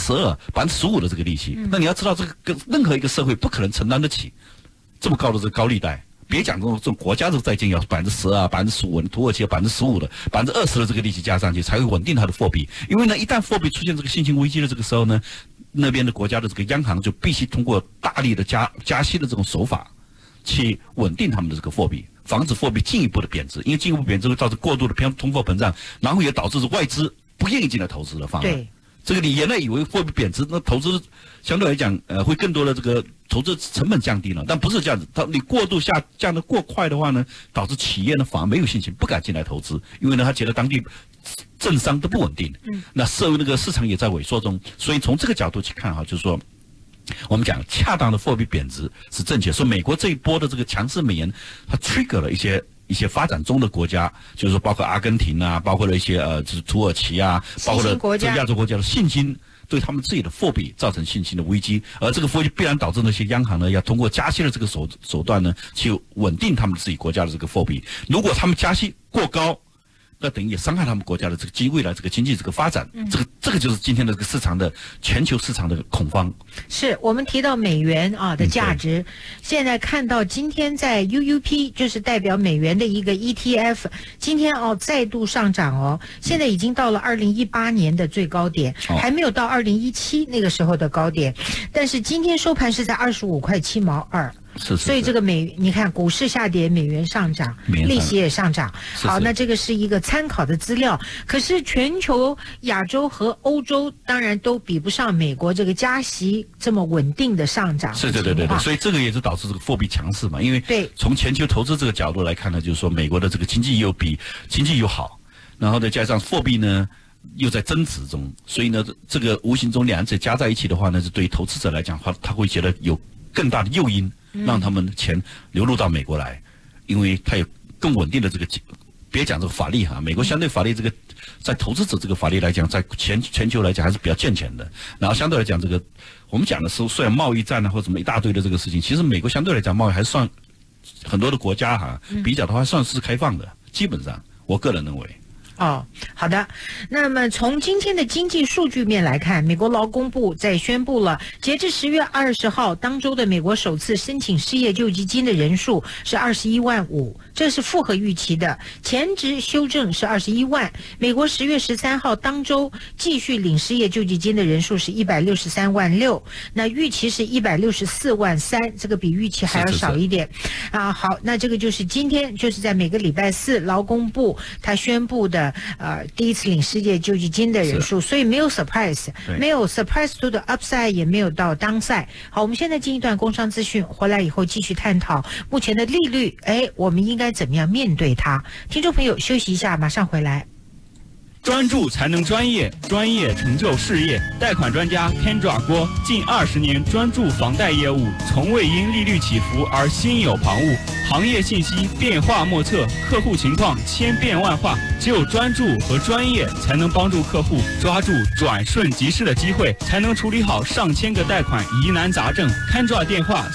12%、15%的这个利息。那你要知道，这个任何一个社会不可能承担得起。这么高的这个高利贷，别讲这种国家这个债券要10%啊、15%，土耳其要15%的、20%的这个利息加上去，才会稳定它的货币。因为呢，一旦货币出现这个信心危机的这个时候呢，那边的国家的这个央行就必须通过大力的加息的这种手法，去稳定他们的这个货币，防止货币进一步的贬值。因为进一步贬值会造成过度的通货膨胀，然后也导致外资不愿意进来投资了。对。这个你原来以为货币贬值，那投资相对来讲，会更多的这个投资成本降低了，但不是这样子。你过度降得过快的话呢，导致企业呢反而没有信心，不敢进来投资，因为呢他觉得当地政商都不稳定，那那个市场也在萎缩中。所以从这个角度去看哈，就是说，我们讲恰当的货币贬值是正确。说美国这一波的这个强势美元，它 trigger 了一些发展中的国家，就是说包括阿根廷啊，包括了一些就是土耳其啊，包括了这亚洲国家的信心，对他们自己的货币造成信心的危机，而这个危机必然导致那些央行呢要通过加息的这个手段呢，去稳定他们自己国家的这个货币。如果他们加息过高，那等于也伤害他们国家的这个未来这个经济这个发展，这个就是今天的这个市场的全球市场的恐慌。 是我们提到美元的价值，现在看到今天在 UUP 就是代表美元的一个 ETF， 今天再度上涨现在已经到了2018年的最高点，还没有到2017那个时候的高点，但是今天收盘是在25块7毛2。所以这个你看股市下跌，美元上涨，利息也上涨。好，那这个是一个参考的资料。可是全球、亚洲和欧洲当然都比不上美国这个加息这么稳定的上涨。 对，所以这个也是导致这个货币强势嘛。因为从全球投资这个角度来看呢，就是说美国的这个经济又好，然后再加上货币呢又在增值中，所以呢这个无形中两者加在一起的话呢，是对于投资者来讲的话，他会觉得有更大的诱因。让他们的钱流入到美国来，因为它有更稳定的这个，别讲这个法律哈，美国相对法律这个在投资者这个法律来讲，在全球来讲还是比较健全的。然后相对来讲，这个我们讲的是虽然贸易战或什么一大堆的这个事情，其实美国相对来讲贸易还是算很多的国家比较的话算是开放的，基本上我个人认为。 好的。那么从今天的经济数据面来看，美国劳工部在宣布了，截至10月20号当周的美国首次申请失业救济金的人数是21万5，这是符合预期的。前值修正是21万。美国10月13号当周继续领失业救济金的人数是163万6，那预期是164万3，这个比预期还要少一点。好，那这个就是今天就是在每个礼拜四劳工部他宣布的第一次领失业救济金的人数，所以没有 surprise， 没有 surprise to the upside， 也没有到 downside。好，我们现在进一段工商资讯，回来以后继续探讨目前的利率，我们应该怎么样面对它？听众朋友休息一下，马上回来。 专注才能专业，专业成就事业。贷款专家 Kendra 郭近20年专注房贷业务，从未因利率起伏而心有旁骛。行业信息变化莫测，客户情况千变万化，只有专注和专业才能帮助客户抓住转瞬即逝的机会，才能处理好上千个贷款疑难杂症。Kendra 电话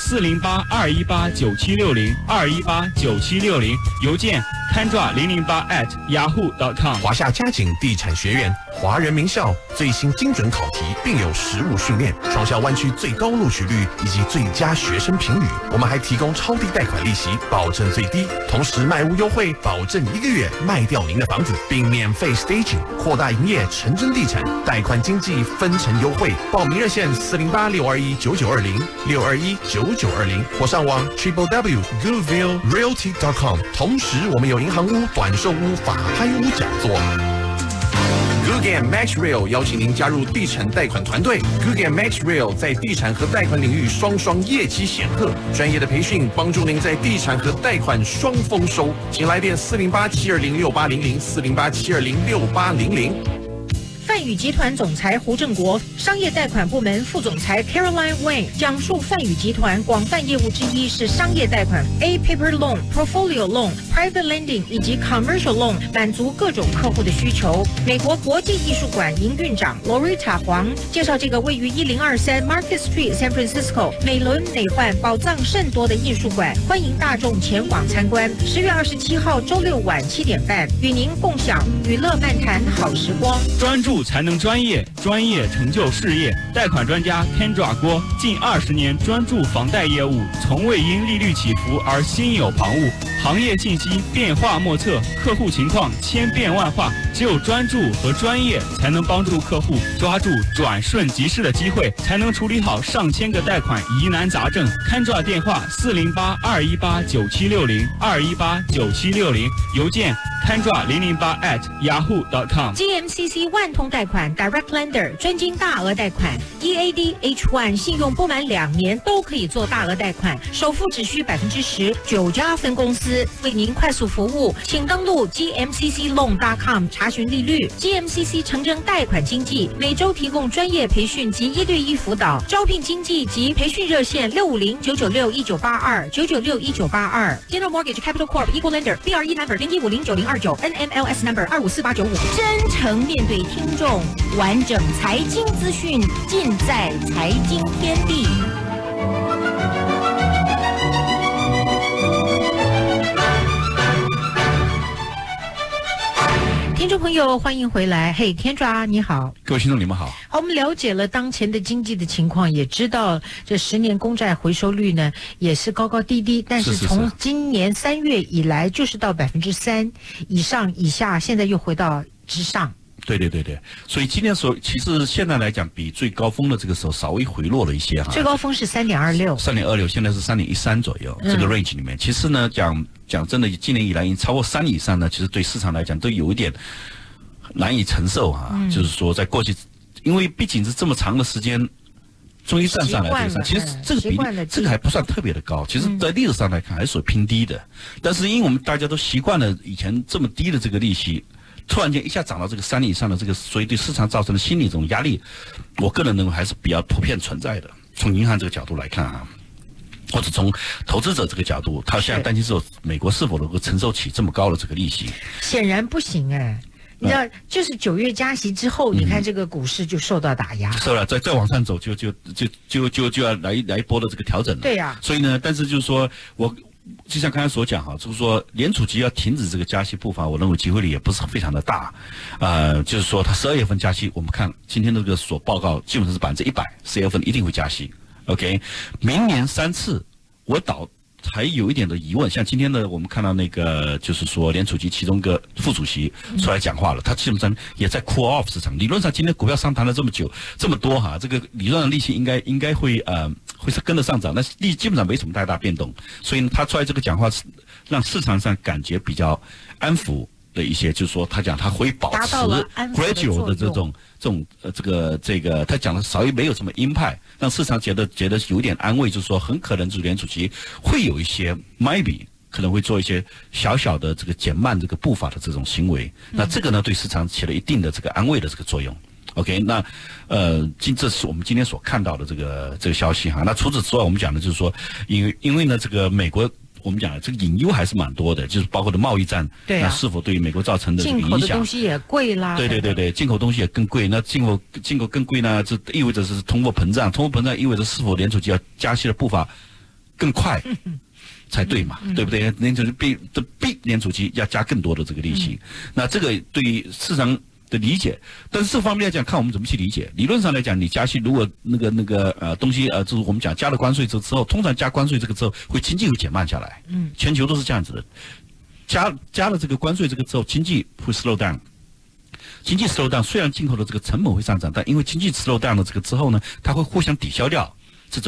408-218-9760，218-9760，邮件Kendra008@yahoo.com。 华夏嘉景地产学院，华人名校，最新精准考题，并有实务训练，创校湾区最高录取率以及最佳学生评语。我们还提供超低贷款利息，保证最低，同时卖屋优惠，保证1个月卖掉您的房子，并免费 staging， 扩大营业，成真地产贷款经济分成优惠。报名热线408-621-9920，621-9920，或上网 www.goodvillerealty.com。同时，我们有银行屋、短寿屋、法拍屋讲座。Googan Max Real 邀请您加入地产贷款团队。Googan Max Real 在地产和贷款领域双业绩显赫，专业的培训帮助您在地产和贷款双丰收。请来电408-720-6800，408-720-6800。 泛宇集团总裁胡正国、商业贷款部门副总裁 Caroline Wang 讲述泛宇集团广泛业务之一是商业贷款 A Paper Loan、Portfolio Loan、Private Lending 以及 Commercial Loan， 满足各种客户的需求。美国国际艺术馆营运长 Loretta 黄介绍这个位于1023 Market Street San Francisco 美轮美奂、宝藏甚多的艺术馆，欢迎大众前往参观。10月27号周六晚7点半，与您共享娱乐漫谈好时光。 专注才能专业，专业成就事业。贷款专家 Kendra 郭近20年专注房贷业务，从未因利率起伏而心有旁骛。行业信息变化莫测，客户情况千变万化，只有专注和专业才能帮助客户抓住转瞬即逝的机会，才能处理好上千个贷款疑难杂症。Kendra 电话408-218-9760，218-9760，邮件Kendra008@yahoo.com。 GMCC 万通贷款 Direct Lender 专精大额贷款 ，EAD H1 信用不满2年都可以做大额贷款，首付只需10%， 9家分公司为您快速服务，请登录 GMCCLoan.com 查询利率。GMCC 诚征贷款经纪，每周提供专业培训及1对1辅导，招聘经纪及培训热线650-996-1982 996-1982。General Mortgage Capital Corp Equal Lender BRE Number 015090029 NMLS Number 25485。 真诚面对听众，完整财经资讯尽在财经天地。 听众朋友，欢迎回来。嘿 ，Kendra 你好， 各位听众你们好。 好，我们了解了当前的经济的情况，也知道这10年公债回收率呢也是高高低低，但是从今年3月以来就是到3%以上以下，现在又回到之上。 对，所以今年其实现在来讲，比最高峰的这个时候稍微回落了一些哈。 最高峰是3.26， 现在是3.13左右，这个 range 里面，其实呢讲真的，今年以来已经超过3以上呢，其实对市场来讲都有一点难以承受哈。就是说，在过去，因为毕竟是这么长的时间，终于站上来这个，其实这个比例这个还不算特别的高，其实在历史上来看还是属于偏低的。但是因为我们大家都习惯了以前这么低的这个利息，突然间一下涨到这个3以上的这个，所以对市场造成的心理这种压力，我个人认为还是比较普遍存在的。从银行这个角度来看啊，或者从投资者这个角度，他现在担心是美国是否能够承受起这么高的这个利息？ 显然不行哎。你知道，就是9月加息之后，你看这个股市就受到打压， 受了再往上走，就要来一波的这个调整了。 对呀。 所以呢，但是就是说就像刚才所讲哈，就是说联储局要停止这个加息步伐，我认为机会率也不是非常的大。就是说它12月份加息，我们看今天这个所报告基本上是100%，10月份一定会加息。OK， 明年3次，我还有一点的疑问，像今天的我们看到那个，就是说联储局其中一个副主席出来讲话了，他基本上也在 cool off 市场。理论上今天股票上弹了这么久这么多哈，这个理论上利息应该会是跟着上涨，但是基本上没什么太大变动，所以他出来这个讲话是让市场上感觉比较安抚的一些，就是说他讲他会保持 gradual 的这个，他讲的稍微没有什么鹰派，让市场觉得有点安慰，就是说很可能就是联储局会有一些 maybe 可能会做一些小小的这个减慢这个步伐的这种行为，那这个呢对市场起了一定的这个安慰的这个作用。OK， 那这是我们今天所看到的这个消息哈。那除此之外，我们讲的就是说，因为呢这个美国。我们讲的这个隐忧还是蛮多的，就是包括的贸易战， 对啊， 那是否对于美国造成的这个影响？ 进口的东西也贵啦。 对，进口东西也更贵。那进口更贵呢，这意味着是通货膨胀，通货膨胀意味着是否联储局要加息的步伐更快才对嘛？对不对？联储局逼联储局要加更多的这个利息，那这个对于市场的理解，但是这方面来讲，看我们怎么去理解。理论上来讲，你加息如果那个东西就是我们讲加了关税之后，通常加关税这个之后经济会减慢下来。全球都是这样子的。加了这个关税这个之后，经济会 slow down。经济 slow down， 虽然进口的这个成本会上涨，但因为经济 slow down 了这个之后呢，它会互相抵消掉这种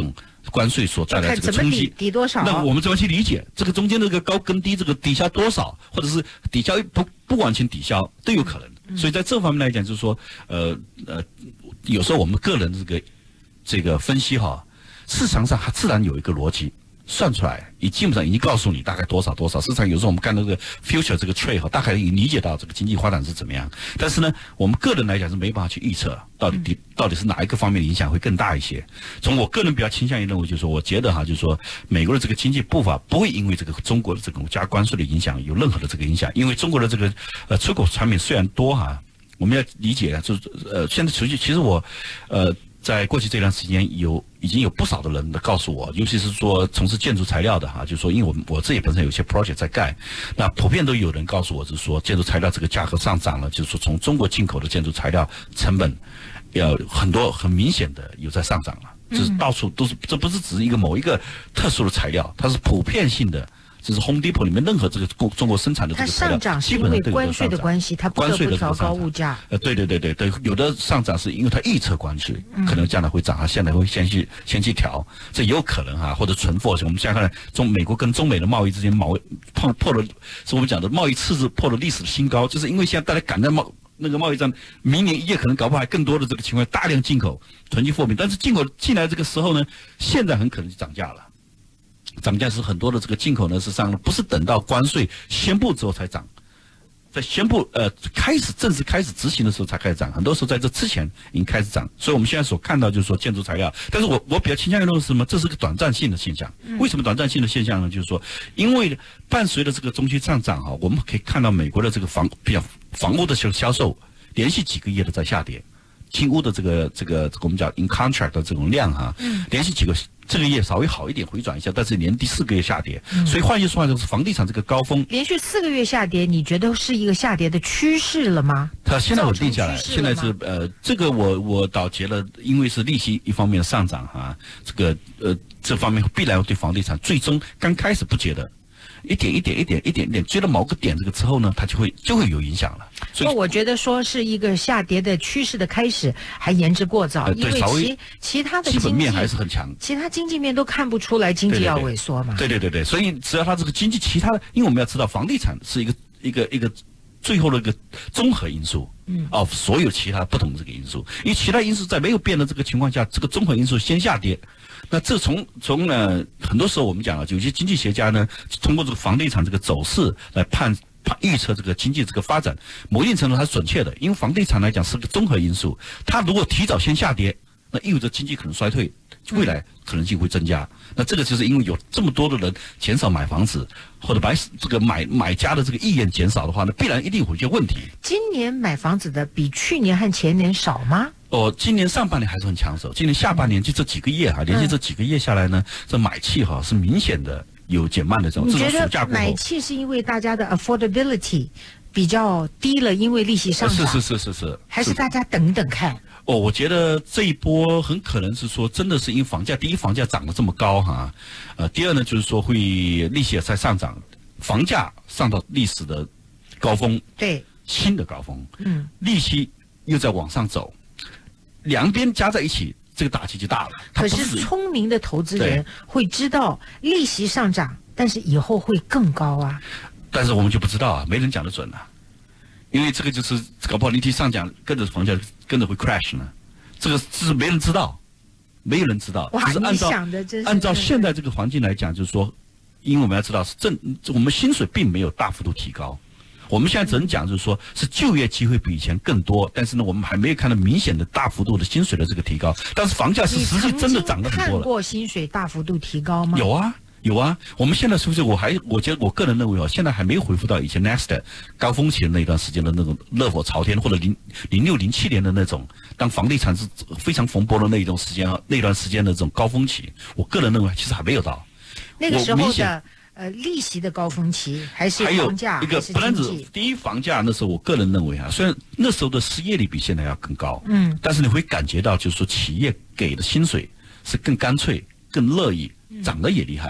关税所带来的这个冲击， 抵多少？ 那我们怎么去理解这个中间的这个高跟低，这个抵消多少，或者是抵消不完全抵消都有可能。所以在这方面来讲，就是说，有时候我们个人的这个分析哈，市场上它自然有一个逻辑。算出来，基本上已经告诉你大概多少。市场有时候我们看到这个 future 这个 trade 哈，大概已经理解到这个经济发展是怎么样。但是呢，我们个人来讲是没办法去预测到底是哪一个方面的影响会更大一些。从我个人比较倾向于认为，就是说，我觉得哈，就是说，美国的这个经济步伐不会因为这个中国的这种加关税的影响有任何的这个影响，因为中国的这个出口产品虽然多哈，我们要理解就是现在其实我在过去这段时间已经有不少的人告诉我，尤其是说从事建筑材料的哈，就是说因为我自己本身有些 project 在盖，那普遍都有人告诉我，就是说建筑材料这个价格上涨了，就是说从中国进口的建筑材料成本要很多很明显的有在上涨了，就是到处都是，这不是只是一个某一个特殊的材料，它是普遍性的。就是 Home Depot 里面任何这个中国生产的这个材料， 它上涨是因为关税的关系，它不得不调高物价。 对，有的上涨是因为它预测关税，可能将来会涨，它现在会先去调，这也有可能哈，或者存货。我们现在看美国跟中美的贸易之间破了，是我们讲的贸易赤字破了历史的新高，就是因为现在大家赶在那个贸易战，明年1月可能搞不好还更多的这个情况，大量进口囤积货品，但是进口进来这个时候呢，现在很可能就涨价了。涨价是很多的这个进口呢，实际上不是等到关税宣布之后才涨，在宣布正式开始执行的时候才开始涨，很多时候在这之前已经开始涨。所以我们现在所看到就是说建筑材料，但是我比较倾向于认为是什么？这是个短暂性的现象。为什么短暂性的现象呢？就是说，因为伴随着这个中期上涨哈，我们可以看到美国的这个房屋的销售连续几个月的在下跌，新屋的这个我们讲 in contract 的这种量哈，连续几个。这个月稍微好一点，回转一下，但是连第4个月下跌，所以换句话说，是房地产这个高峰连续4个月下跌，你觉得是一个下跌的趋势了吗？ 它现在稳定下来，现在是这个我倒觉得，因为是利息一方面的上涨哈，这方面必然对房地产最终刚开始不觉得。一点追到某个点这个之后呢，它就会有影响了。所以我觉得说是一个下跌的趋势的开始，还言之过早，因为其他的基本面还是很强， 其他经济面都看不出来经济要萎缩嘛。 对，所以只要它这个经济其他的，因为我们要知道房地产是一个最后的一个综合因素，所有其他不同的这个因素，因为其他因素在没有变的这个情况下，这个综合因素先下跌。那这从很多时候我们讲啊，有些经济学家呢，通过这个房地产这个走势来预测这个经济这个发展，某一定程度它是准确的，因为房地产来讲是个综合因素，它如果提早先下跌，那意味着经济可能衰退，未来可能性会增加。那这个就是因为有这么多的人减少买房子，或者买家的这个意愿减少的话呢，必然一定会有些问题。 今年买房子的比去年和前年少吗？ 今年上半年还是很抢手，今年下半年就这几个月连续这几个月下来呢，这买气哈是明显的有减慢的这种。 你觉得买气是因为大家的 affordability 比较低了，因为利息上涨？ 是， 还是大家等等看？ 我觉得这一波很可能是说，真的是因为房价，第一房价涨得这么高哈，第二呢就是说会利息也在上涨，房价上到历史的高峰， 对， 新的高峰，利息又在往上走。两边加在一起，这个打击就大了。 可是聪明的投资人会知道利息上涨，但是以后会更高啊。 但是我们就不知道啊，没人讲得准啊。因为这个就是搞不好利息上涨，跟着房价跟着会 crash 呢。这个是没人知道，没有人知道。 哇，你想的真是按照现在这个环境来讲，就是说，因为我们要知道我们薪水并没有大幅度提高。我们现在只能讲，就是说是就业机会比以前更多，但是呢，我们还没有看到明显的大幅度的薪水的这个提高。但是房价是实际真的涨得很多了。 你看过薪水大幅度提高吗？ 有啊。我们现在是不是？我觉得我个人认为现在还没有恢复到以前 NASDAQ 高峰期的那段时间的那种热火朝天，或者06、07年的那种，当房地产是非常蓬勃的那段时间的这种高峰期。我个人认为其实还没有到那个时候的。利息的高峰期还是房价， 还有一个不单指第一房价，那时候我个人认为虽然那时候的失业率比现在要更高，但是你会感觉到就是说企业给的薪水是更干脆、更乐意，涨得也厉害。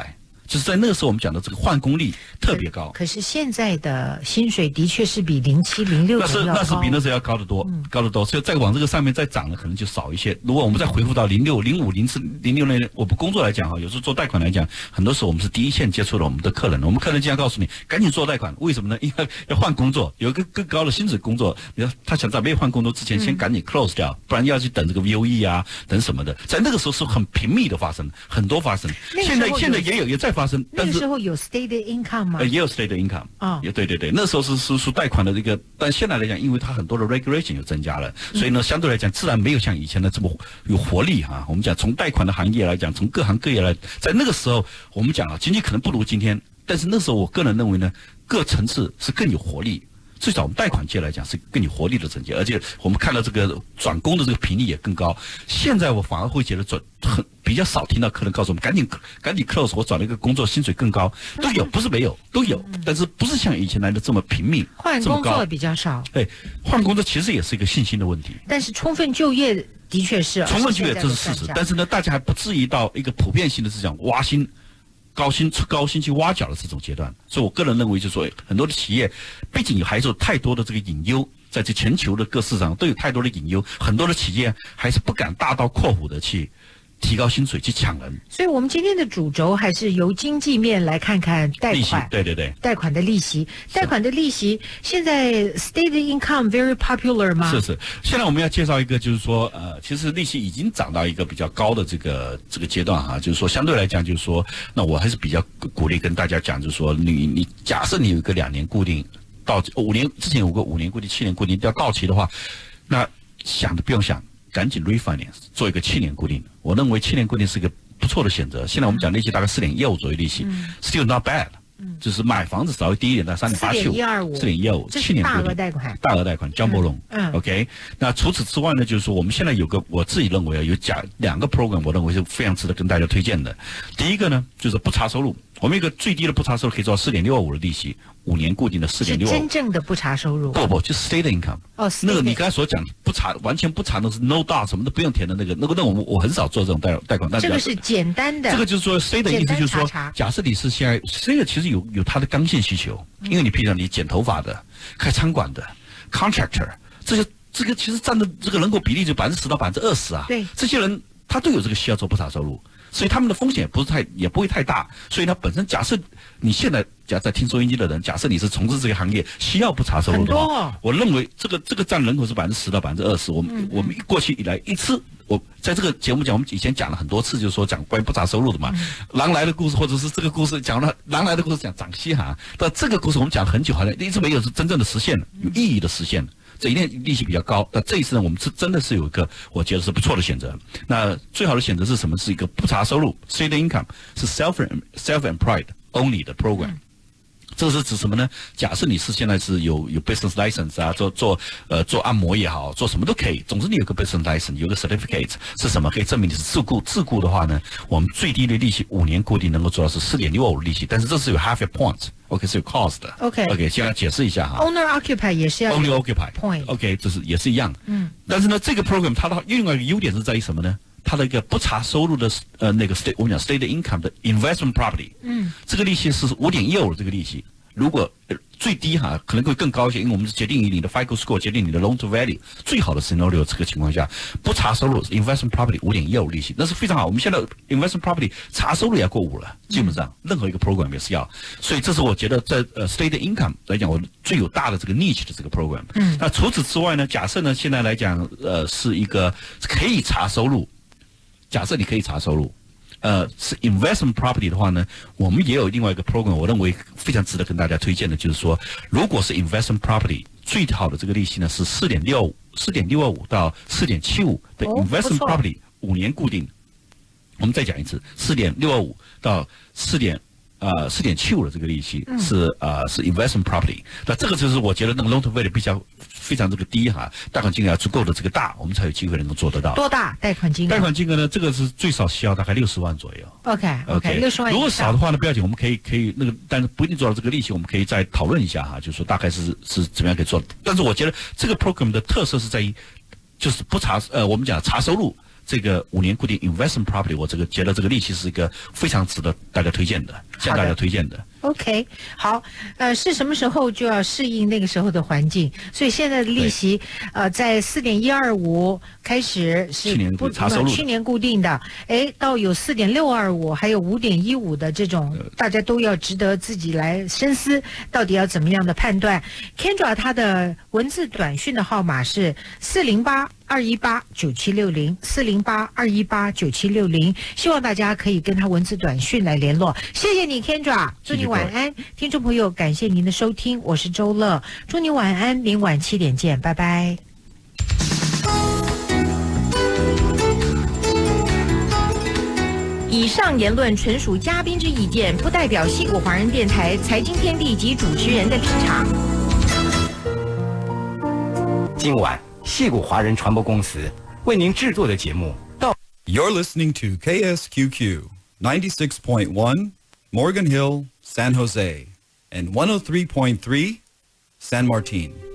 就是在那个时候我们讲的这个换工率特别高。 可是现在的薪水的确是比07、06 那是比那时候要高得多，高得多。所以再往这个上面再涨呢，可能就少一些。如果我们再回复到06、05、04、06年，我们工作来讲哈，有时候做贷款来讲，很多时候我们是第一线接触了我们的客人，我们客人经常告诉你，赶紧做贷款，为什么呢？因为要换工作，有一个更高的薪水工作，他想在没有换工作之前，先赶紧 close 掉，不然要去等这个 VOE 啊，等什么的。在那个时候是很频密的发生，很多发生。现在也在发生， 那个时候有 state income 吗？ 也有 state income 啊，也对，那时候是贷款的这个，但现在来讲，因为它很多的 regulation 有增加了，所以呢，相对来讲，自然没有像以前的这么有活力哈。我们讲从贷款的行业来讲，从各行各业来，在那个时候我们讲啊，经济可能不如今天，但是那时候我个人认为呢，各层次是更有活力。最少我们贷款界来讲是更有活力的整洁，而且我们看到这个转工的这个频率也更高。现在我反而会觉得比较少听到客人告诉我们赶紧 close， 我找了一个工作薪水更高，都有，不是没有，都有，但是不是像以前来的这么频密， 换工作比较少。 对，换工作其实也是一个信心的问题。 但是充分就业的确是， 充分就业这是事实，但是呢，大家还不至于到一个普遍性的是讲挖心。高薪去挖角的这种阶段，所以我个人认为，就是说很多的企业，毕竟还是有太多的这个隐忧，在这全球的各市场都有太多的隐忧，很多的企业还是不敢大刀阔斧的去提高薪水去抢人。 所以我们今天的主轴还是由经济面来看看贷款， 对， 贷款的利息，贷款的利息现在 state income very popular 吗？ 是，现在我们要介绍一个，就是说其实利息已经涨到一个比较高的这个阶段哈，就是说相对来讲，就是说，那我还是比较鼓励跟大家讲，就是说你假设你有一个2年固定到5年，之前有个5年固定、7年固定要到期的话，那想都不用想。赶紧 refinance 做一个7年固定，我认为7年固定是一个不错的选择。现在我们讲利息大概4.15%左右利息，still not bad，就是买房子稍微低一点，在3.85%，4.15%， 这是大额贷款 ，jumbo loan，OK。那除此之外呢，就是说我们现在有个我自己认为有2个 program， 我认为是非常值得跟大家推荐的。第一个呢，就是不查收入，我们有一个最低的不查收入可以做到4.65%的利息，5年固定的4.65%。 是真正的不查收入？ 不，就是 state income。那个你刚才所讲不查，完全不查的是 no dot 什么都不用填的那个我很少做这种贷款。 这个是简单的。 这个就是说 state 的意思就是说，假设你是现在 state 其实有它的刚性需求，因为你譬如你剪头发的、开餐馆的、contractor， 这个其实占的这个人口比例就10%到20%啊。 对， 这些人他都有这个需要做不查收入。所以他们的风险也不会太大，所以呢，本身假设你现在在听收音机的人，假设你是从事这个行业，需要不查收入的话，我认为这个占人口是10%到20%。我们过去以来一次，我在这个节目讲，我们以前讲了很多次，就是说讲关于不查收入的嘛，狼来的故事或者是这个故事讲了狼来的故事讲涨息哈，但这个故事我们讲了很久，好像一直没有是真正的实现了，有意义的实现了。这一定利息比较高，那这一次呢，我们真的是有一个我觉得是不错的选择。那最好的选择是什么？是一个不查收入 ，state income 是 self-employed only 的 program。这是指什么呢？假设你是现在是有 business license 啊，做按摩也好，做什么都可以。总之你有个 business license， 有个 certificate 是什么？可以证明你是自雇的话呢，我们最低的利息5年固定能够做到是4.65%利息，但是这是有 half a point。OK 是有 cost 的。OK 先来解释一下哈。 Owner occupy 也是要 Only occupy point。OK 这是也是一样。但是呢，这个 program 它的另外一个优点是在于什么呢？它的一个不查收入的那个 state， 我们讲 state income 的 investment property， 这个利息是5.15%这个利息。如果最低哈可能会更高一些，因为我们是决定于你的 FICO score， 决定你的 loan to value。最好的 scenario 这个情况下，不查收入 investment property 5.15%利息，那是非常好。我们现在 investment property 查收入也要过5了，基本上任何一个 program 也是要。所以这是我觉得在state income 来讲，我最有大的这个 niche 的这个 program。那除此之外呢，假设呢现在来讲是一个可以查收入，假设你可以查收入。是 investment property 的话呢，我们也有另外一个 program， 我认为非常值得跟大家推荐的，就是说，如果是 investment property， 最好的这个利息呢是4.65到4.75的 investment property 5年固定。我们再讲一次，4.65到4.75的这个利息是investment property。那这个就是我觉得那个 loan to value 比较非常这个低哈，贷款金额要足够的这个大，我们才有机会能够做得到。 多大贷款金额？ 贷款金额呢，这个是最少需要大概60万左右。 OK 60万。 如果少的话呢，不要紧，我们可以那个，但是不一定做到这个利息，我们可以再讨论一下哈，就是说大概是怎么样可以做。但是我觉得这个 program 的特色是在于，就是不查我们讲查收入。 这个5年固定 investment property， 我这个觉得这个利息是一个非常值得大家推荐的，向大家推荐的。 OK， 好，是什么时候就要适应那个时候的环境？所以现在的利息，在4.125开始是去年固定的，到有4.625，还有5.15的这种，大家都要值得自己来深思，到底要怎么样的判断。Kendra 他的文字短讯的号码是408-218-9760，408-218-9760，希望大家可以跟他文字短讯来联络。谢谢你 Kendra， 祝你晚安。听众朋友，感谢您的收听，我是周乐，祝你晚安，明晚7点见，拜拜。以上言论纯属嘉宾之意见，不代表矽谷华人电台财经天地及主持人的立场。 今晚矽谷华人传播公司为您制作的节目到。 You're listening to KSQQ 96.1 Morgan Hill, San Jose, and 103.3 San Martin.